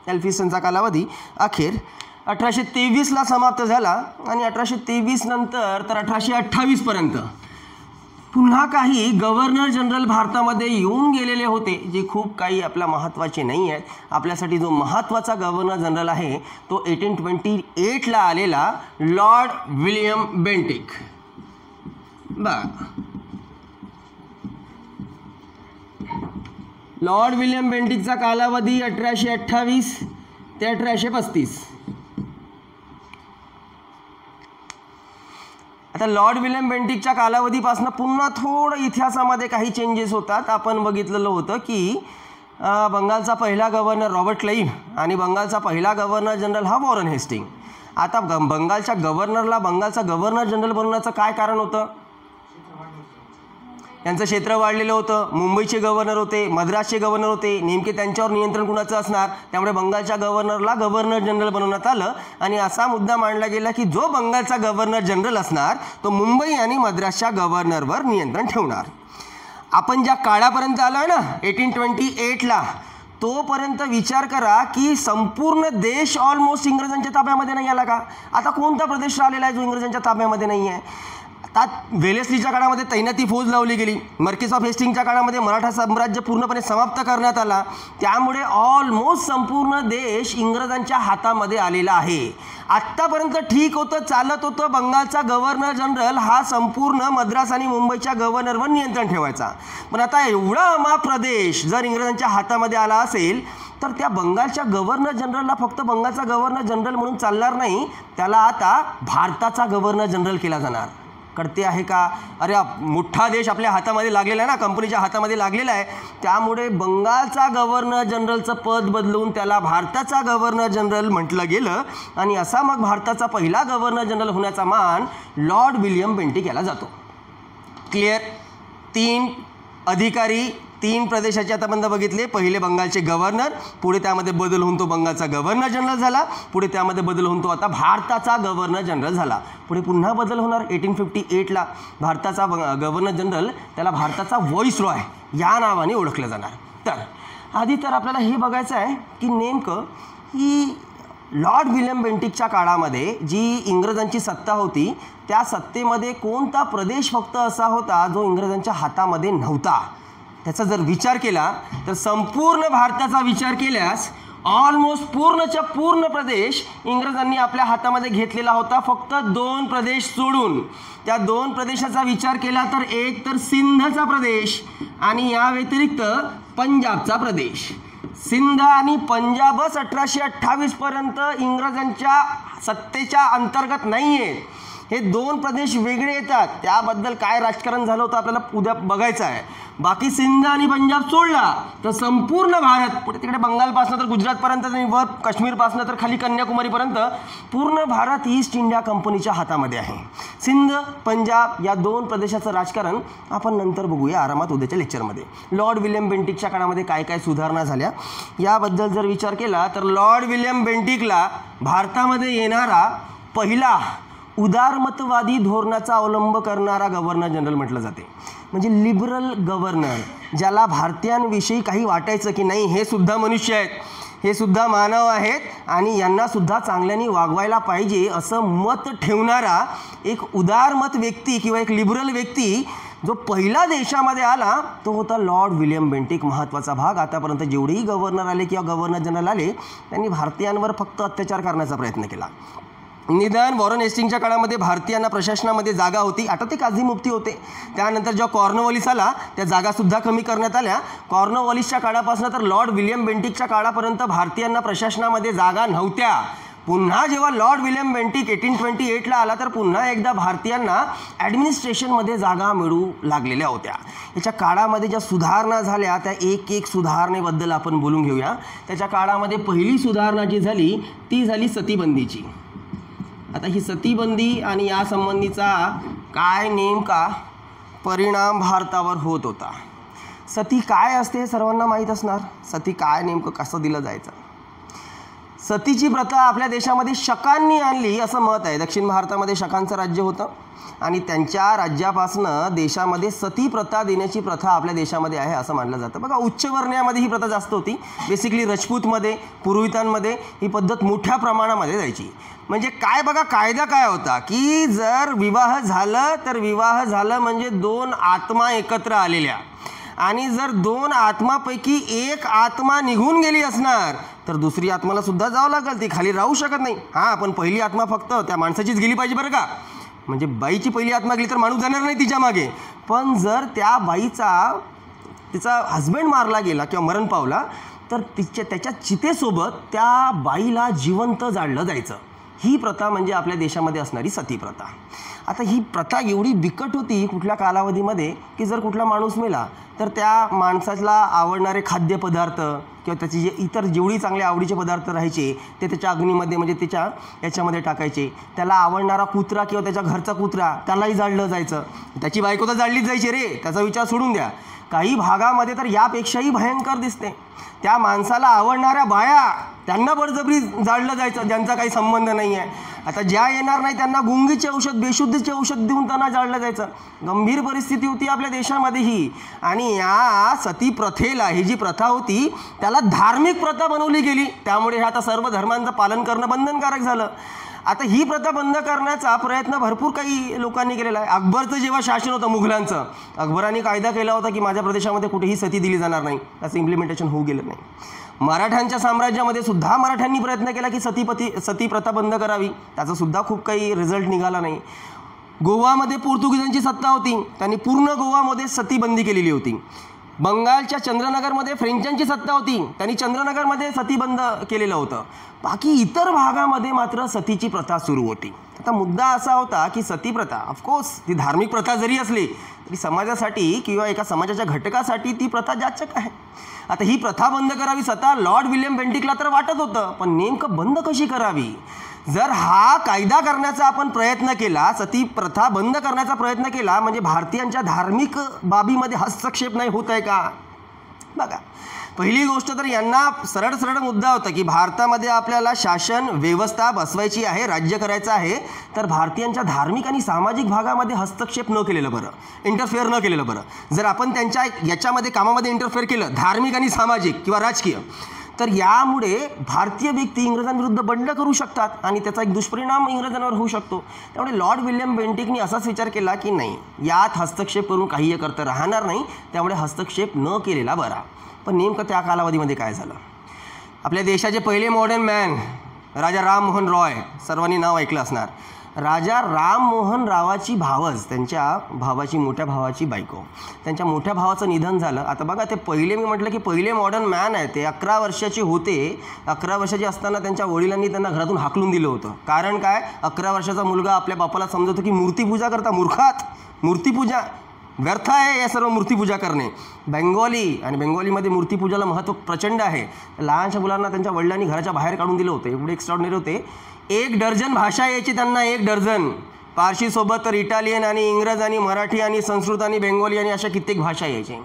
एल्फिन्स्टनचा कालावधी अखेर 1823ला समाप्त झाला आणि 1823 नंतर तर 1828 पर्यंत पुन्हा काही गव्हर्नर जनरल भारतामध्ये येऊन गेलेले होते, जे खूप काही आपल्या महत्त्वाचे नाही आहेत. आपल्यासाठी जो महत्त्वाचा गव्हर्नर जनरल आहे तो 1828ला आलेला Lord William Bentinck. Lord William बेंटिकचा कालावधी 1828 ते 1835. आता लॉर्ड विलियम बेंटिकच्या कालावधीपासून पुन्हा थोडं इतिहासामध्ये काही चेंजेस होतात. आपण बघितलेलं होतं की बंगालचा पहिला गव्हर्नर रॉबर्ट क्लाइव्ह आणि बंगालचा पहिला गव्हर्नर जनरल हा वॉरन हेस्टिंग. आता बंगालच्या गव्हर्नरला बंगालचा गव्हर्नर जनरल बनवण्याचं काय कारण होतं? यांचं क्षेत्र वाढलेलं होतं. मुंबईचे गव्हर्नर होते, मद्रासचे गव्हर्नर होते, नेमके त्यांच्यावर नियंत्रण कुणाचं असणार? त्यामुळे बंगालच्या गव्हर्नरला गव्हर्नर जनरल बनवण्यात आलं आणि असा मुद्दा मांडला गेला की जो बंगालचा गव्हर्नर जनरल असणार तो मुंबई आणि मद्रासच्या गव्हर्नरवर नियंत्रण ठेवणार. आपण ज्या काळापर्यंत आलो आहे ना 1828ला, तोपर्यंत विचार करा की संपूर्ण देश ऑलमोस्ट इंग्रजांच्या ताब्यामध्ये नाही आला का? आता कोणता प्रदेश राहिलेला आहे जो इंग्रजांच्या ताब्यामध्ये नाही आहे? आता वेलेस्लीच्या काळामध्ये तैनाती फौज लावली गेली. मार्किस ऑफ हेस्टिंगच्या काळामध्ये मराठा साम्राज्य पूर्णपणे समाप्त करण्यात आला. त्यामुळे ऑलमोस्ट संपूर्ण देश इंग्रजांच्या हातामध्ये आलेला आहे. आत्तापर्यंत ठीक होतं, चालत होतं. बंगालचा गव्हर्नर जनरल हा संपूर्ण मद्रास आणि मुंबईच्या गव्हर्नरवर नियंत्रण ठेवायचा. पण आता एवढा अमाप प्रदेश जर इंग्रजांच्या हातामध्ये आला असेल तर त्या बंगालच्या गव्हर्नर जनरलला फक्त बंगालचा गव्हर्नर जनरल म्हणून चालणार नाही, त्याला आता भारताचा गव्हर्नर जनरल केला जाणार. कळते आहे का? अरे मोठा देश आपल्या हातामध्ये लागलेला आहे ना, कंपनीच्या हातामध्ये लागलेला आहे. त्यामुळे बंगालचा गव्हर्नर जनरलचं पद बदलून त्याला भारताचा गव्हर्नर जनरल म्हटलं गेलं आणि असा मग भारताचा पहिला गव्हर्नर जनरल होण्याचा मान लॉर्ड विलियम बेंटिक याला जातो. क्लिअर? 3 अधिकारी 3 प्रदेशाचे आतापर्यंत बघितले. पहिले बंगालचे गव्हर्नर, पुढे त्यामध्ये बदल होऊन तो बंगालचा गव्हर्नर जनरल झाला, पुढे त्यामध्ये बदल होऊन तो आता भारताचा गव्हर्नर जनरल झाला. पुढे पुन्हा बदल होणार 1858ला भारताचा गव्हर्नर जनरल त्याला भारताचा व्हॉइस रॉय या नावाने ओळखलं जाणार. तर आधी तर आपल्याला हे बघायचं आहे की नेमकं ही लॉर्ड विलियम बेंटिकच्या काळामध्ये जी इंग्रजांची सत्ता होती त्या सत्तेमध्ये कोणता प्रदेश फक्त असा होता जो इंग्रजांच्या हातामध्ये नव्हता. त्याचा जर विचार केला तर संपूर्ण भारताचा विचार केल्यास ऑलमोस्ट पूर्णच्या पूर्ण प्रदेश इंग्रजांनी आपल्या हातामध्ये घेतलेला होता, फक्त 2 प्रदेश सोडून. त्या 2 प्रदेशाचा विचार केला तर एक तर सिंधचा प्रदेश आणि या व्यतिरिक्त पंजाबचा प्रदेश. सिंध आणि पंजाबच 1828 पर्यंत इंग्रजांच्या सत्तेच्या अंतर्गत नाही आहेत. हे 2 प्रदेश वेगळे येतात. त्याबद्दल काय राजकारण झालं होतं आपल्याला उद्या बघायचं आहे. बाकी सिंध आणि पंजाब सोडला तर संपूर्ण भारत, पुढे तिकडे बंगालपासून तर गुजरातपर्यंत आणि वर काश्मीरपासून तर खाली कन्याकुमारीपर्यंत पूर्ण भारत ईस्ट इंडिया कंपनीच्या हातामध्ये आहे. सिंध पंजाब या 2 प्रदेशाचं राजकारण आपण नंतर बघूया आरामात उद्याच्या लेक्चरमध्ये. लॉर्ड विलियम बेंटिकच्या काळामध्ये काय काय सुधारणा झाल्या याबद्दल जर विचार केला तर लॉर्ड विलियम बेंटिकला भारतामध्ये येणारा पहिला उदारमतवादी धोरणाचा अवलंब करणारा गव्हर्नर जनरल म्हटलं जाते. म्हणजे लिबरल गव्हर्नर, ज्याला भारतीयांविषयी काही वाटायचं की नाही हे सुद्धा मनुष्य आहेत, हे सुद्धा मानव आहेत आणि यांना सुद्धा चांगल्याने वागवायला पाहिजे असं मत ठेवणारा एक उदारमत व्यक्ती किंवा एक लिबरल व्यक्ती जो पहिला देशामध्ये आला तो होता लॉर्ड विलियम बेंटिक. महत्त्वाचा भाग. आतापर्यंत जेवढेही गव्हर्नर आले किंवा गव्हर्नर जनरल आले त्यांनी भारतीयांवर फक्त अत्याचार करण्याचा प्रयत्न केला. निदान वॉरन हेस्टिंगच्या काळामध्ये भारतीयांना प्रशासनामध्ये जागा होती. आता ते काझी मुफ्ती होते. त्यानंतर जेव्हा कॉर्नवॉलिस आला त्या जागासुद्धा कमी करण्यात आल्या. कॉर्नवॉलिसच्या काळापासून तर लॉर्ड विलियम बेंटिकच्या काळापर्यंत भारतीयांना प्रशासनामध्ये जागा नव्हत्या. पुन्हा जेव्हा लॉर्ड विलियम बेंटिक 1828ला आला तर पुन्हा एकदा भारतीयांना ॲडमिनिस्ट्रेशनमध्ये जागा मिळू लागलेल्या होत्या. याच्या काळामध्ये ज्या सुधारणा झाल्या त्या एक सुधारणेबद्दल आपण बोलून घेऊया. त्याच्या काळामध्ये पहिली सुधारणा जी झाली ती झाली सतीबंदीची. आता ही सतीबंदी आणि या संबंधीचा काय नेमका परिणाम भारतावर होत होता. सती काय असते हे सर्वांना माहीत असणार. सती काय नेमकं कसं दिलं जायचं. सतीची प्रथा आपल्या देशामध्ये शकांनी आणली असं मत आहे. दक्षिण भारतामध्ये शकांचं राज्य होतं आणि त्यांच्या राज्यापासनं देशामध्ये सती प्रथा देण्याची प्रथा आपल्या देशामध्ये आहे असं मानलं जातं. बघा, उच्चवर्णीयामध्ये ही प्रथा जास्त होती. बेसिकली राजपूतमध्ये, पुरोहितांमध्ये ही पद्धत मोठ्या प्रमाणामध्ये जायची. म्हणजे काय बघा, कायदा काय होता की जर विवाह झालं तर विवाह झालं म्हणजे दोन आत्मा एकत्र आलेल्या, आणि जर दोन आत्मापैकी एक आत्मा निघून गेली असणार तर दुसरी आत्माला सुद्धा जावं लागेल, ती खाली राहू शकत नाही. हां, पण पहिली आत्मा फक्त त्या माणसाचीच गेली पाहिजे बरं का. म्हणजे बाईची पहिली आत्मा गेली तर माणूस जाणार नाही तिच्या मागे. पण जर त्या बाईचा तिचा हजबंड मारला गेला किंवा मरण पावला तर त्याच्या चितेसोबत त्या बाईला जिवंत जाळलं जायचं. ही प्रथा म्हणजे आपल्या देशामध्ये असणारी सती प्रथा. आता ही प्रथा एवढी बिकट होती कुठल्या कालावधीमध्ये की जर कुठला माणूस मेला तर त्या माणसाला आवडणारे खाद्यपदार्थ किंवा त्याची जे इतर जेवढी चांगले आवडीचे पदार्थ राहायचे ते त्याच्या अग्नीमध्ये म्हणजे त्याच्या याच्यामध्ये टाकायचे. त्याला आवडणारा कुत्रा किंवा त्याच्या घरचा कुत्रा त्यालाही जाळलं जायचं. त्याची बायको तर जाळलीच जायची रे, त्याचा विचार सोडून द्या. काही भागामध्ये तर यापेक्षाही भयंकर दिसते. त्या माणसाला आवडणाऱ्या बाया त्यांना बळजबरी जाळलं जायचं ज्यांचा काही संबंध नाही आहे. आता ज्या येणार नाही त्यांना गुंगीचे औषध, बेशुद्धीचे औषध देऊन त्यांना जाळलं जायचं. गंभीर परिस्थिती होती आपल्या देशामध्ये ही. आणि या सती प्रथेला, ही जी प्रथा होती त्याला धार्मिक प्रथा बनवली गेली. त्यामुळे हे आता सर्व धर्मांचं पालन करणं बंधनकारक झालं. आता ही प्रथा बंद करण्याचा प्रयत्न भरपूर काही लोकांनी केलेला आहे. अकबरचं जेव्हा शासन होतं मुघलांचं, अकबरांनी कायदा केला होता की माझ्या प्रदेशामध्ये कुठेही सती दिली जाणार नाही. त्याचं इम्प्लिमेंटेशन होऊ गेलं नाही. मराठ्यांच्या साम्राज्यामध्ये सुद्धा मराठ्यांनी प्रयत्न केला की सती प्रथा बंद करावी. त्याचा सुद्धा खूप काही रिझल्ट निघाला नाही. गोवामध्ये पोर्तुगीजांची सत्ता होती, त्यांनी पूर्ण गोवामध्ये सती बंदी केलेली होती. बंगालच्या चंद्रनगरमध्ये फ्रेंचांची सत्ता होती, त्यांनी चंद्रनगरमध्ये सती बंद केलेलं होतं. बाकी इतर भागामध्ये मात्र सतीची प्रथा सुरू होती. आता मुद्दा असा होता की सती प्रथा ऑफकोर्स ती धार्मिक प्रथा जरी असली तरी समाजासाठी किंवा एका समाजाच्या घटकासाठी ती प्रथा जाचक आहे. आता ही प्रथा बंद करावी स्वतः लॉर्ड विल्यम बेंटिकला तर वाटत होतं, पण नेमकं बंद कशी करावी. जर हा कायदा करण्याचा आपण प्रयत्न केला, सती प्रथा बंद करण्याचा प्रयत्न केला म्हणजे भारतीयांच्या धार्मिक बाबीमध्ये हस्तक्षेप नाही होत आहे का. बघा, पहिली गोष्ट तर यांना सरळ सरळ मुद्दा होता की भारतामध्ये आपल्याला शासन व्यवस्था बसवायची आहे, राज्य करायचं आहे, तर भारतीयांच्या धार्मिक आणि सामाजिक भागामध्ये हस्तक्षेप न केलेलं बरं, इंटरफेअर न केलेलं बरं. जर आपण त्यांच्या याच्यामध्ये कामामध्ये इंटरफेअर केलं धार्मिक आणि सामाजिक किंवा राजकीय, तर यामुळे भारतीय व्यक्ती इंग्रजांविरुद्ध बंड करू शकतात आणि त्याचा एक दुष्परिणाम इंग्रजांवर होऊ शकतो. त्यामुळे लॉर्ड विल्यम बेंटिकनी असाच विचार केला की नाही, यात हस्तक्षेप करून काही करता राहणार नाही, त्यामुळे हस्तक्षेप न केलेला बरा. पण नेमकं त्या कालावधीमध्ये काय झालं. आपल्या देशाचे पहिले मॉडर्न मॅन राजा राममोहन रॉय, सर्वांनी नाव ऐकलं असणार. राजा राममोहन रावाची भावच, त्यांच्या भावाची, मोठ्या भावाची बायको, त्यांच्या मोठ्या भावाचं निधन झालं. आता बघा, ते पहिले मी म्हटलं की पहिले मॉडर्न मॅन आहे, ते 11 वर्षाचे होते. 11 वर्षाचे असताना त्यांच्या वडिलांनी त्यांना घरातून हाकलून दिलं होतं. कारण काय, 11 वर्षाचा मुलगा आपल्या बापाला समजतो की मूर्तीपूजा करता, मूर्खात, मूर्तीपूजा व्यर्थ आहे या सर्व मूर्तीपूजा करणे. बेंगॉली आणि बेंगॉलीमध्ये मूर्तीपूजाला महत्त्व प्रचंड आहे. लहानशा मुलांना त्यांच्या वडिलांनी घराच्या बाहेर काढून दिलं होतं. एवढे एक्स्ट्राऑर्डिनरी होते. 1 डझन भाषा यायची त्यांना, 1 डझन. पारशीसोबत तर इटालियन आणि इंग्रज आणि मराठी आणि संस्कृत आणि बेंगॉली आणि अशा कित्येक भाषा यायच्या.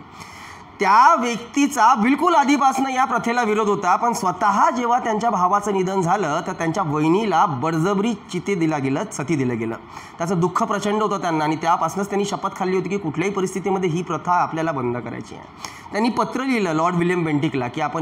त्या व्यक्तीचा बिलकुल आधीपासून या प्रथेला विरोध होता. पण स्वतः जेव्हा त्यांच्या भावाचं निधन झालं तर त्यांच्या वहिनीला बळजबरी चिते दिला गेलं, सती दिलं गेलं. त्याचं दुःख प्रचंड होतं त्यांना आणि त्यापासूनच त्यांनी शपथ खाल्ली होती की कुठल्याही परिस्थितीमध्ये ही प्रथा आपल्याला बंद करायची आहे. त्यांनी पत्र लिहिलं लॉर्ड विल्यम बेंटिकला की आपण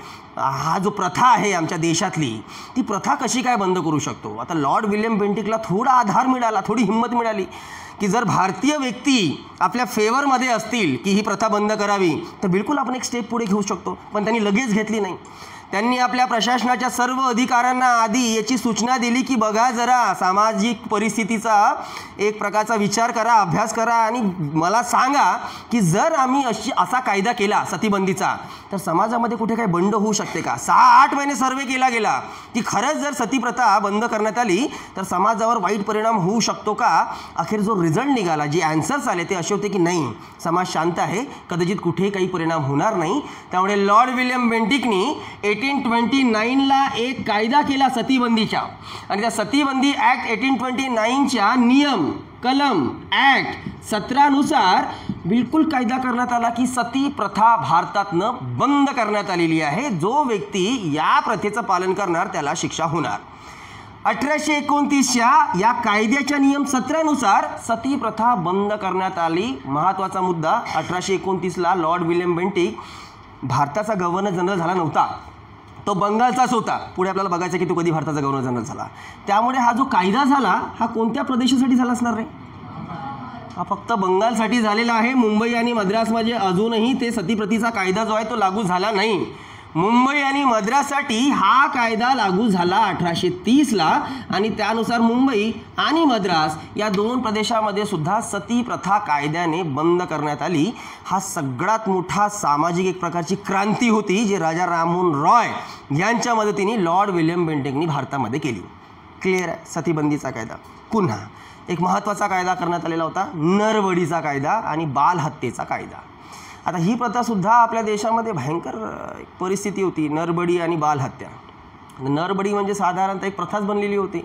हा जो प्रथा आहे आमच्या देशातली, ती प्रथा कशी काय बंद करू शकतो. आता लॉर्ड विल्यम बेंटिकला थोडा आधार मिळाला, थोडी हिंमत मिळाली की जर भारतीय व्यक्ती आपल्या फेवरमध्ये असतील की ही प्रथा बंद करावी तर बिलकुल आपण एक स्टेप पुढे घेऊ शकतो. पण त्यांनी लगेच घेतली नाही. त्यांनी आपल्या प्रशासनाच्या सर्व अधिकाऱ्यांना आधी याची सूचना दिली की बघा, जरा सामाजिक परिस्थितीचा एक प्रकारचा विचार करा, अभ्यास करा आणि मला सांगा की जर आम्ही असा कायदा केला सतीबंदीचा तर समाजामध्ये कुठे काही बंड होऊ शकते का. 6-8 महिने सर्वे केला गेला की खरंच जर सती प्रथा बंद करण्यात आली तर समाजावर वाईट परिणाम होऊ शकतो का. अखेर जो रिझल्ट निघाला, जे ॲन्सर्स आले ते असे होते की नाही, समाज शांत आहे, कदाचित कुठेही काही परिणाम होणार नाही. त्यामुळे लॉर्ड विल्यम बेंटिकनी 1829ला एक कायदा केला सतीबंदीचा आणि त्या सतीबंदी ॲक्ट 1829च्या नियम कलम ॲक्ट 17 नुसार बिलकुल कायदा करण्यात आला की सती प्रथा भारतातनं बंद करण्यात आलेली आहे. जो व्यक्ती या प्रथेचं पालन करणार त्याला शिक्षा होणार. 1829च्या या कायद्याच्या नियम 17 नुसार सती प्रथा बंद करण्यात आली. महत्त्वाचा मुद्दा, 1829ला लॉर्ड विल्यम बेंटिक भारताचा गव्हर्नर जनरल झाला नव्हता, तो बंगालचाच होता. पुढे आपल्याला बघायचं की तो कधी भारताचा गव्हर्नर जनरल झाला. त्यामुळे हा जो कायदा झाला हा कोणत्या प्रदेशासाठी झाला असणार रे? हा फक्त बंगालसाठी झालेला आहे. मुंबई आणि मद्रासमध्ये अजूनही ते सतीप्रथेचा कायदा जो आहे तो लागू झाला नाही. मुंबई आणि मद्राससाठी हा कायदा लागू झाला 1830ला आणि त्यानुसार मुंबई आणि मद्रास या दोन प्रदेशामध्ये सुद्धा सती प्रथा कायद्याने बंद करण्यात आली. हा सगळ्यात मोठा सामाजिक एक प्रकारची क्रांती होती जी राजा राममोहन रॉय यांच्या मदतीने लॉर्ड विल्यम बेंटिकनी भारतामध्ये केली. क्लिअर आहे? सतीबंदीचा कायदा. पुन्हा एक महत्त्वाचा कायदा करण्यात आलेला होता, नरबडीचा कायदा आणि बालहत्येचा कायदा. आता ही प्रथासुद्धा आपल्या देशामध्ये भयंकर परिस्थिती होती, नरबडी आणि बालहत्या. नरबडी म्हणजे साधारणतः एक प्रथाच बनलेली होती.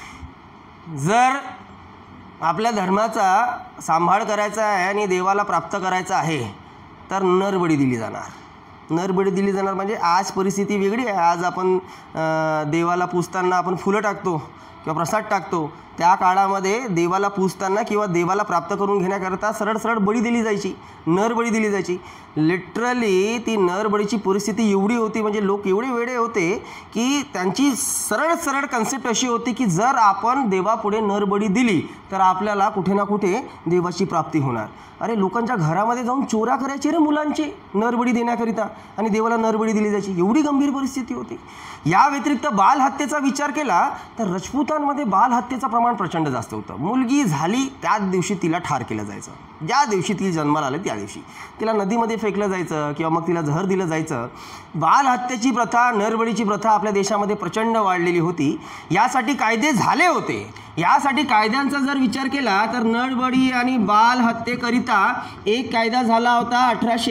जर आपल्या धर्माचा सांभाळ करायचा आहे आणि देवाला प्राप्त करायचा आहे तर नरबडी दिली जाणार. नरबडी दिली जाणार म्हणजे आज परिस्थिती वेगळी आहे. आज आपण देवाला पूजताना आपण फुलं टाकतो किंवा प्रसाद टाकतो. त्या काळामध्ये देवाला पूजताना किंवा देवाला प्राप्त करून घेण्याकरता सरळ सरळ बळी दिली जायची, नरबळी दिली जायची. लिटरली ती नरबळीची परिस्थिती एवढी होती, म्हणजे लोक एवढे वेडे होते की त्यांची सरळ सरळ कन्सेप्ट अशी होती की जर आपण देवापुढे नरबळी दिली तर आपल्याला कुठे ना कुठे देवाची प्राप्ती होणार. अरे लोकांच्या घरामध्ये जाऊन चोऱ्या करायची रे मुलांची नरबळी देण्याकरिता आणि देवाला नरबळी दिली जायची. एवढी गंभीर परिस्थिती होती. या व्यतिरिक्त बालहत्येचा विचार केला तर राजपुतांमध्ये बालहत्येचं प्रमाण प्रचंड जास्त होतं. मुलगी झाली त्याच दिवशी तिला ठार केलं जायचं. ज्या दिवशी ती जन्माला आली त्या दिवशी तिला नदीमध्ये फेकलं जायचं किंवा मग तिला जहर दिलं जायचं. बालहत्येची प्रथा, नरबळीची प्रथा आपल्या देशामध्ये प्रचंड वाढलेली होती. यासाठी कायदे झाले होते. यासाठी कायद्यांचा जर विचार केला तर नरबळी आणि बालहत्येकरिता एक कायदा झाला होता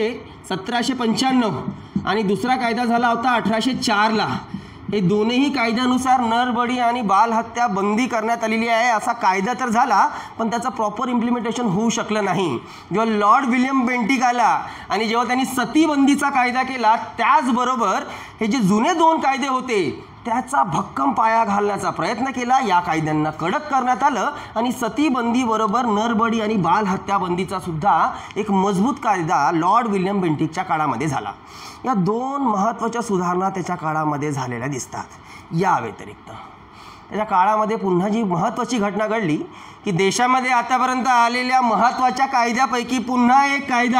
1795 आणि दुसरा कायदा झाला होता 1804ला. हे दोन्ही कायद्यानुसार नरबळी आणि बालहत्या बंदी करण्यात आलेली आहे. असा कायदा तर झाला पण त्याचं प्रॉपर इम्प्लिमेंटेशन होऊ शकलं नाही. जेव्हा लॉर्ड विल्यम बेंटिक आला आणि जेव्हा त्यांनी सतीबंदीचा कायदा केला त्याचबरोबर हे जे जुने दोन कायदे होते त्याचा भक्कम पाया घालण्याचा प्रयत्न केला. या कायद्यांना कडक करण्यात आलं आणि सतीबंदीबरोबर नरबळी आणि बालहत्याबंदीचा सुद्धा एक मजबूत कायदा लॉर्ड विल्यम बेंटिकच्या काळामध्ये झाला. या दोन महत्त्वाच्या सुधारणा त्याच्या काळामध्ये झालेल्या दिसतात. या व्यतिरिक्त त्याच्या काळामध्ये पुन्हा जी महत्त्वाची घटना घडली की देशामध्ये आतापर्यंत आलेल्या महत्त्वाच्या कायद्यापैकी पुन्हा एक कायदा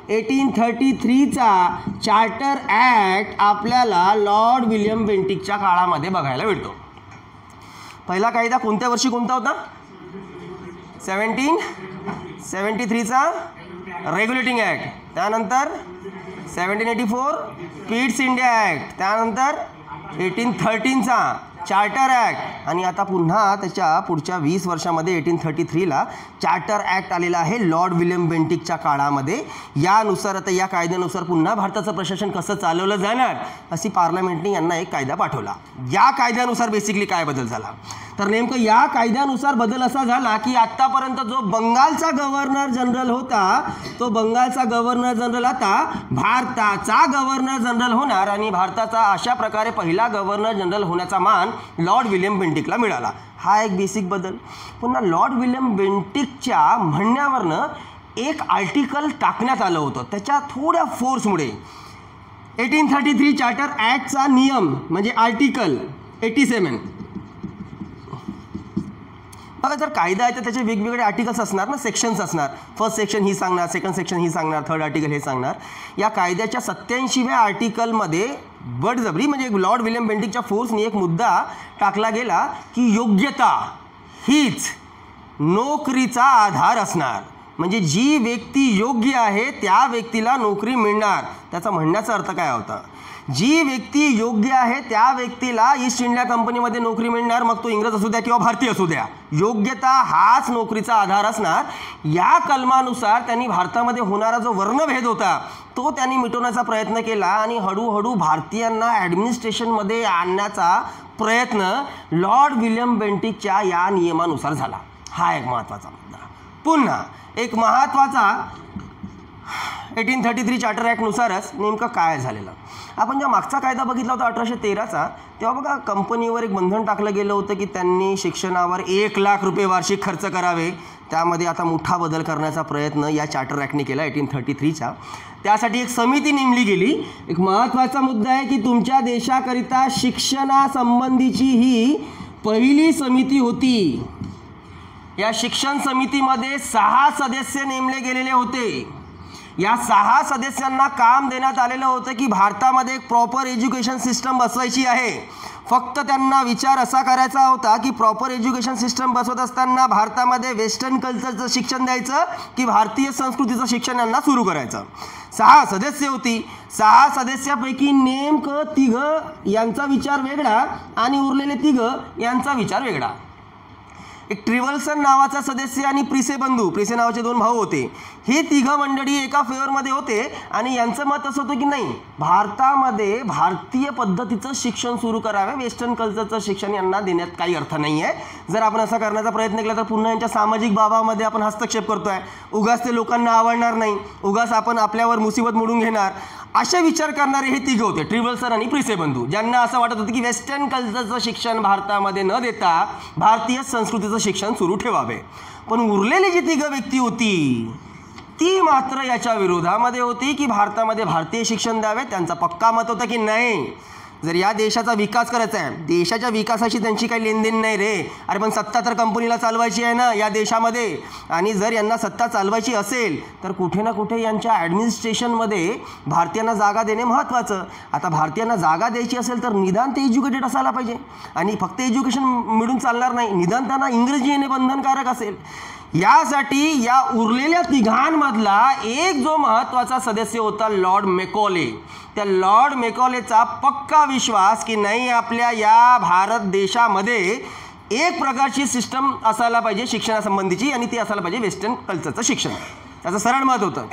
1833चा चार्टर ॲक्ट आपल्याला लॉर्ड विल्यम बेंटिकच्या काळामध्ये बघायला मिळतो. पहिला कायदा कोणत्या वर्षी कोणता होता? 1773चा रेग्युलेटिंग ॲक्ट. त्यानंतर 1784 पिट्स इंडिया ॲक्ट. त्यानंतर 1813चा चार्टर ॲक्ट आणि आता पुन्हा त्याच्या पुढच्या 20 वर्षामध्ये 1833ला चार्टर ॲक्ट आलेला आहे लॉर्ड विल्यम बेंटिकच्या काळामध्ये. यानुसार आता या कायद्यानुसार पुन्हा भारताचं प्रशासन कसं चालवलं जाणार अशी पार्लमेंटने यांना एक कायदा पाठवला. या कायद्यानुसार बेसिकली काय बदल झाला तर नेमकं या कायद्यानुसार बदल असा झाला की आत्तापर्यंत जो बंगालचा गव्हर्नर जनरल होता तो बंगालचा गव्हर्नर जनरल आता भारताचा गव्हर्नर जनरल होणार आणि भारताचा अशा प्रकारे पहिला गव्हर्नर जनरल होण्याचा मान लॉर्ड विल्यम बेंटिकला मिळाला. हा एक बेसिक बदल. पुन्हा लॉर्ड विल्यम बेंटिकच्या म्हणण्यावरनं एक आर्टिकल टाकण्यात आलं होतं. त्याच्या थोड्या फोर्समुळे 1833 चार्टर ॲक्टचा नियम म्हणजे आर्टिकल 87. बघा जर कायदा आहे तर त्याचे वेगवेगळे आर्टिकल्स असणार ना, सेक्शन्स असणार. फर्स्ट सेक्शन ही सांगणार, सेकंड सेक्शन ही सांगणार, थर्ड आर्टिकल हे सांगणार. या कायद्याच्या 87व्या आर्टिकलमध्ये बळजबरी म्हणजे लॉर्ड विल्यम बेंटिकच्या फोर्सने एक मुद्दा टाकला गेला की योग्यता हीच नोकरीचा आधार असणार. म्हणजे जी व्यक्ती योग्य आहे त्या व्यक्तीला नोकरी मिळणार. त्याचा म्हणण्याचा अर्थ काय होता? जी व्यक्ती योग्य आहे त्या व्यक्तीला ईस्ट इंडिया कंपनीमध्ये नोकरी मिळणार, मग तो इंग्रज असू द्या किंवा भारतीय असू द्या. योग्यता हाच नोकरीचा आधार असणार. या कलमानुसार त्यांनी भारतामध्ये होणारा जो वर्णभेद होता तो त्यांनी मिटवण्याचा प्रयत्न केला आणि हळूहळू भारतीयांना ॲडमिनिस्ट्रेशनमध्ये आणण्याचा प्रयत्न लॉर्ड विल्यम बेंटिकच्या या नियमानुसार झाला. हा एक महत्त्वाचा मुद्दा. पुन्हा एक महत्त्वाचा 1833 चार्टर ॲक्टनुसारच नेमकं काय झालेलं. आपण जेव्हा मागचा कायदा बघितला होता 1813चा, तेव्हा बघा कंपनीवर एक बंधन टाकलं गेलं होतं की त्यांनी शिक्षणावर 1,00,000 रुपये वार्षिक खर्च करावे. त्यामध्ये आता मोठा बदल करण्याचा प्रयत्न या चार्टर ॲक्टने केला 1833च्या. त्यासाठी एक समिती नेमली गेली. एक महत्त्वाचा मुद्दा आहे की तुमच्या देशाकरिता शिक्षणासंबंधीची ही पहिली समिती होती. या शिक्षण समितीमध्ये 6 सदस्य नेमले गेलेले होते. या 6 सदस्यांना काम देण्यात आलेलं होतं की भारतामध्ये एक प्रॉपर एज्युकेशन सिस्टम बसवायची आहे. फक्त त्यांना विचार असा करायचा होता की प्रॉपर एज्युकेशन सिस्टम बसवत असताना भारतामध्ये वेस्टर्न कल्चरचं शिक्षण द्यायचं की भारतीय संस्कृतीचं शिक्षण यांना सुरू करायचं. 6 सदस्य होती. 6 सदस्यापैकी नेमकं 3 यांचा विचार वेगळा आणि उरलेले 3 यांचा विचार वेगळा. एक ट्रिव्हल्सन नावाचा सदस्य आणि प्रिसे बंधू, प्रिसे नावाचे 2 भाऊ होते. हे 3 मंडळी एका फेवरमध्ये होते आणि यांचं मत असं होतं की नाही, भारतामध्ये भारतीय पद्धतीचं शिक्षण सुरू करावे, वेस्टर्न कल्चरचं शिक्षण यांना देण्यात काही अर्थ नाही आहे. जर आपण असं करण्याचा प्रयत्न केला तर पुन्हा यांच्या सामाजिक बाबामध्ये आपण हस्तक्षेप करतोय. उगाच ते लोकांना आवडणार नाही, उगाच आपण आपल्यावर मुसीबत मोडून घेणार, असे विचार करणारे हे 3 होते, ट्रिव्हल्सन आणि प्रिसे बंधू, ज्यांना असं वाटत होतं की वेस्टर्न कल्चरचं शिक्षण भारतामध्ये न देता भारतीय संस्कृतीचं शिक्षण सुरू ठेवावे. पण उरलेली जी 3 व्यक्ती होती ती मात्र याच्या विरोधामध्ये होती की भारतामध्ये भारतीय शिक्षण द्यावे. त्यांचा पक्का मत होता की नाही, जर या देशाचा विकास करायचा आहे, देशाच्या विकासाशी त्यांची काही लेनदेन नाही रे. अरे पण सत्ता तर कंपनीला चालवायची आहे ना या देशामध्ये, आणि जर यांना सत्ता चालवायची असेल तर कुठे ना कुठे यांच्या ॲडमिनिस्ट्रेशनमध्ये भारतीयांना जागा देणे महत्त्वाचं. आता भारतीयांना जागा द्यायची असेल तर निदान ते एज्युकेटेड असायला पाहिजे, आणि फक्त एज्युकेशन मिळून चालणार नाही, निदान त्यांना इंग्रजी येणे बंधनकारक असेल. यासाठी या उरलेल्या 3मधला एक जो महत्त्वाचा सदस्य होता लॉर्ड मॅकॉले, त्या लॉर्ड मॅकॉलेचा पक्का विश्वास की नाही, आपल्या या भारत देशामध्ये एक प्रकारची सिस्टम असायला पाहिजे शिक्षणासंबंधीची, आणि ती असायला पाहिजे वेस्टर्न कल्चरचं शिक्षण. त्याचं सरळ मत होतं.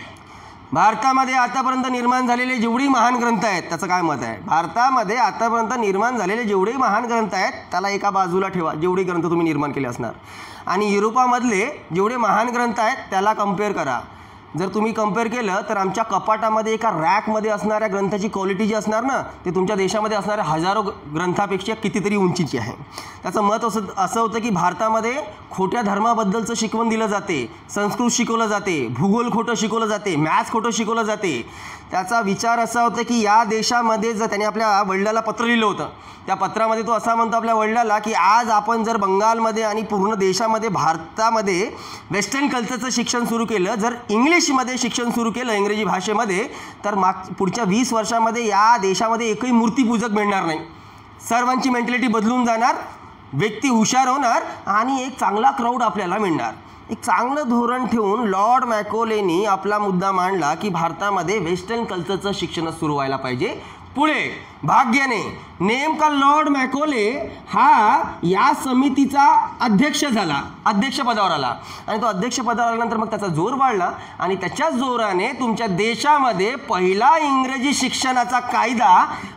भारतामध्ये आतापर्यंत निर्माण झालेले जेवढे महान ग्रंथ आहेत, त्याचं काय मत आहे, भारतामध्ये आतापर्यंत निर्माण झालेले जेवढे महान ग्रंथ आहेत त्याला एका बाजूला ठेवा, जेवढे ग्रंथ तुम्ही निर्माण केले असणार, आणि युरोपामधले जेवढे महान ग्रंथ आहेत त्याला कम्पेअर करा. जर तुम्ही कम्पेअर केलं तर आमच्या कपाटामध्ये एका रॅकमध्ये असणाऱ्या ग्रंथाची क्वालिटी जी असणार ना, ते तुमच्या देशामध्ये असणाऱ्या हजारो ग्रंथापेक्षा कितीतरी उंचीची आहे. त्याचं मत असं होतं की भारतामध्ये खोट्या धर्माबद्दलचं शिकवण दिलं जाते, संस्कृत शिकवलं जाते, भूगोल खोटं शिकवलं जाते, मॅथ्स खोटं शिकवलं जाते. त्याचा विचार असा होता की या देशामध्ये जर त्याने आपल्या वडिलाला पत्र लिहिलं होतं, त्या पत्रामध्ये तो असा म्हणतो आपल्या वडिलाला की आज आपण जर बंगालमध्ये आणि पूर्ण देशामध्ये भारतामध्ये वेस्टर्न कल्चरचं शिक्षण सुरू केलं, जर इंग्लिशमध्ये शिक्षण सुरू केलं, इंग्रजी भाषेमध्ये, तर पुढच्या 20 वर्षामध्ये या देशामध्ये एकही मूर्तीपूजक मिळणार नाही. सर्वांची मेंटॅलिटी बदलून जाणार, व्यक्ती हुशार होणार आणि एक चांगला क्राऊड आपल्याला मिळणार. एक चांगलं धोरण ठेवून लॉर्ड मॅकॉलेनी आपला मुद्दा मांडला की भारतामध्ये वेस्टर्न कल्चरचं शिक्षण सुरू व्हायला पाहिजे. पुढे भाग्याने नेमका लॉर्ड मॅकॉले हा या समितीचा अध्यक्ष झाला, अध्यक्षपदावर आला, आणि तो अध्यक्षपदावर आल्यानंतर मग त्याचा जोर वाढला आणि त्याच्याच जोराने तुमच्या देशामध्ये पहिला इंग्रजी शिक्षणाचा कायदा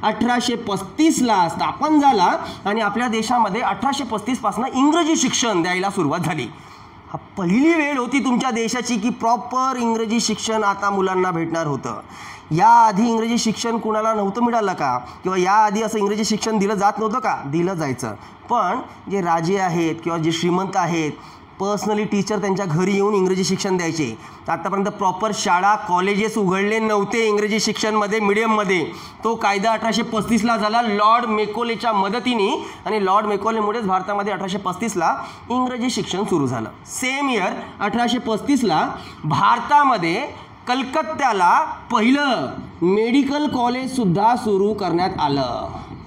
1835ला स्थापन झाला आणि आपल्या देशामध्ये 1835 पासून इंग्रजी शिक्षण द्यायला सुरुवात झाली. हा पहिली वेळ होती तुमच्या देशाची की प्रॉपर इंग्रजी शिक्षण आता मुलांना भेटणार होतं. याआधी इंग्रजी शिक्षण कुणाला नव्हतं मिळालं का, किंवा याआधी असं इंग्रजी शिक्षण दिलं जात नव्हतं का, दिलं जायचं. पण जे राजे आहेत किंवा जे श्रीमंत आहेत, पर्सनली टीचर त्यांच्या घरी येऊन इंग्रजी शिक्षण द्यायचे. आतापर्यंत प्रॉपर शाळा कॉलेजेस उघडले नव्हते इंग्रजी शिक्षणमध्ये, मिडियममध्ये. तो कायदा 1835ला झाला लॉर्ड मॅकॉलेच्या मदतीने, आणि लॉर्ड मॅकॉलेमुळेच भारतामध्ये 1835ला इंग्रजी शिक्षण सुरू झालं. सेम इयर 1835ला भारतामध्ये कलकत्त्याला पहिलं मेडिकल कॉलेजसुद्धा सुरू करण्यात आलं.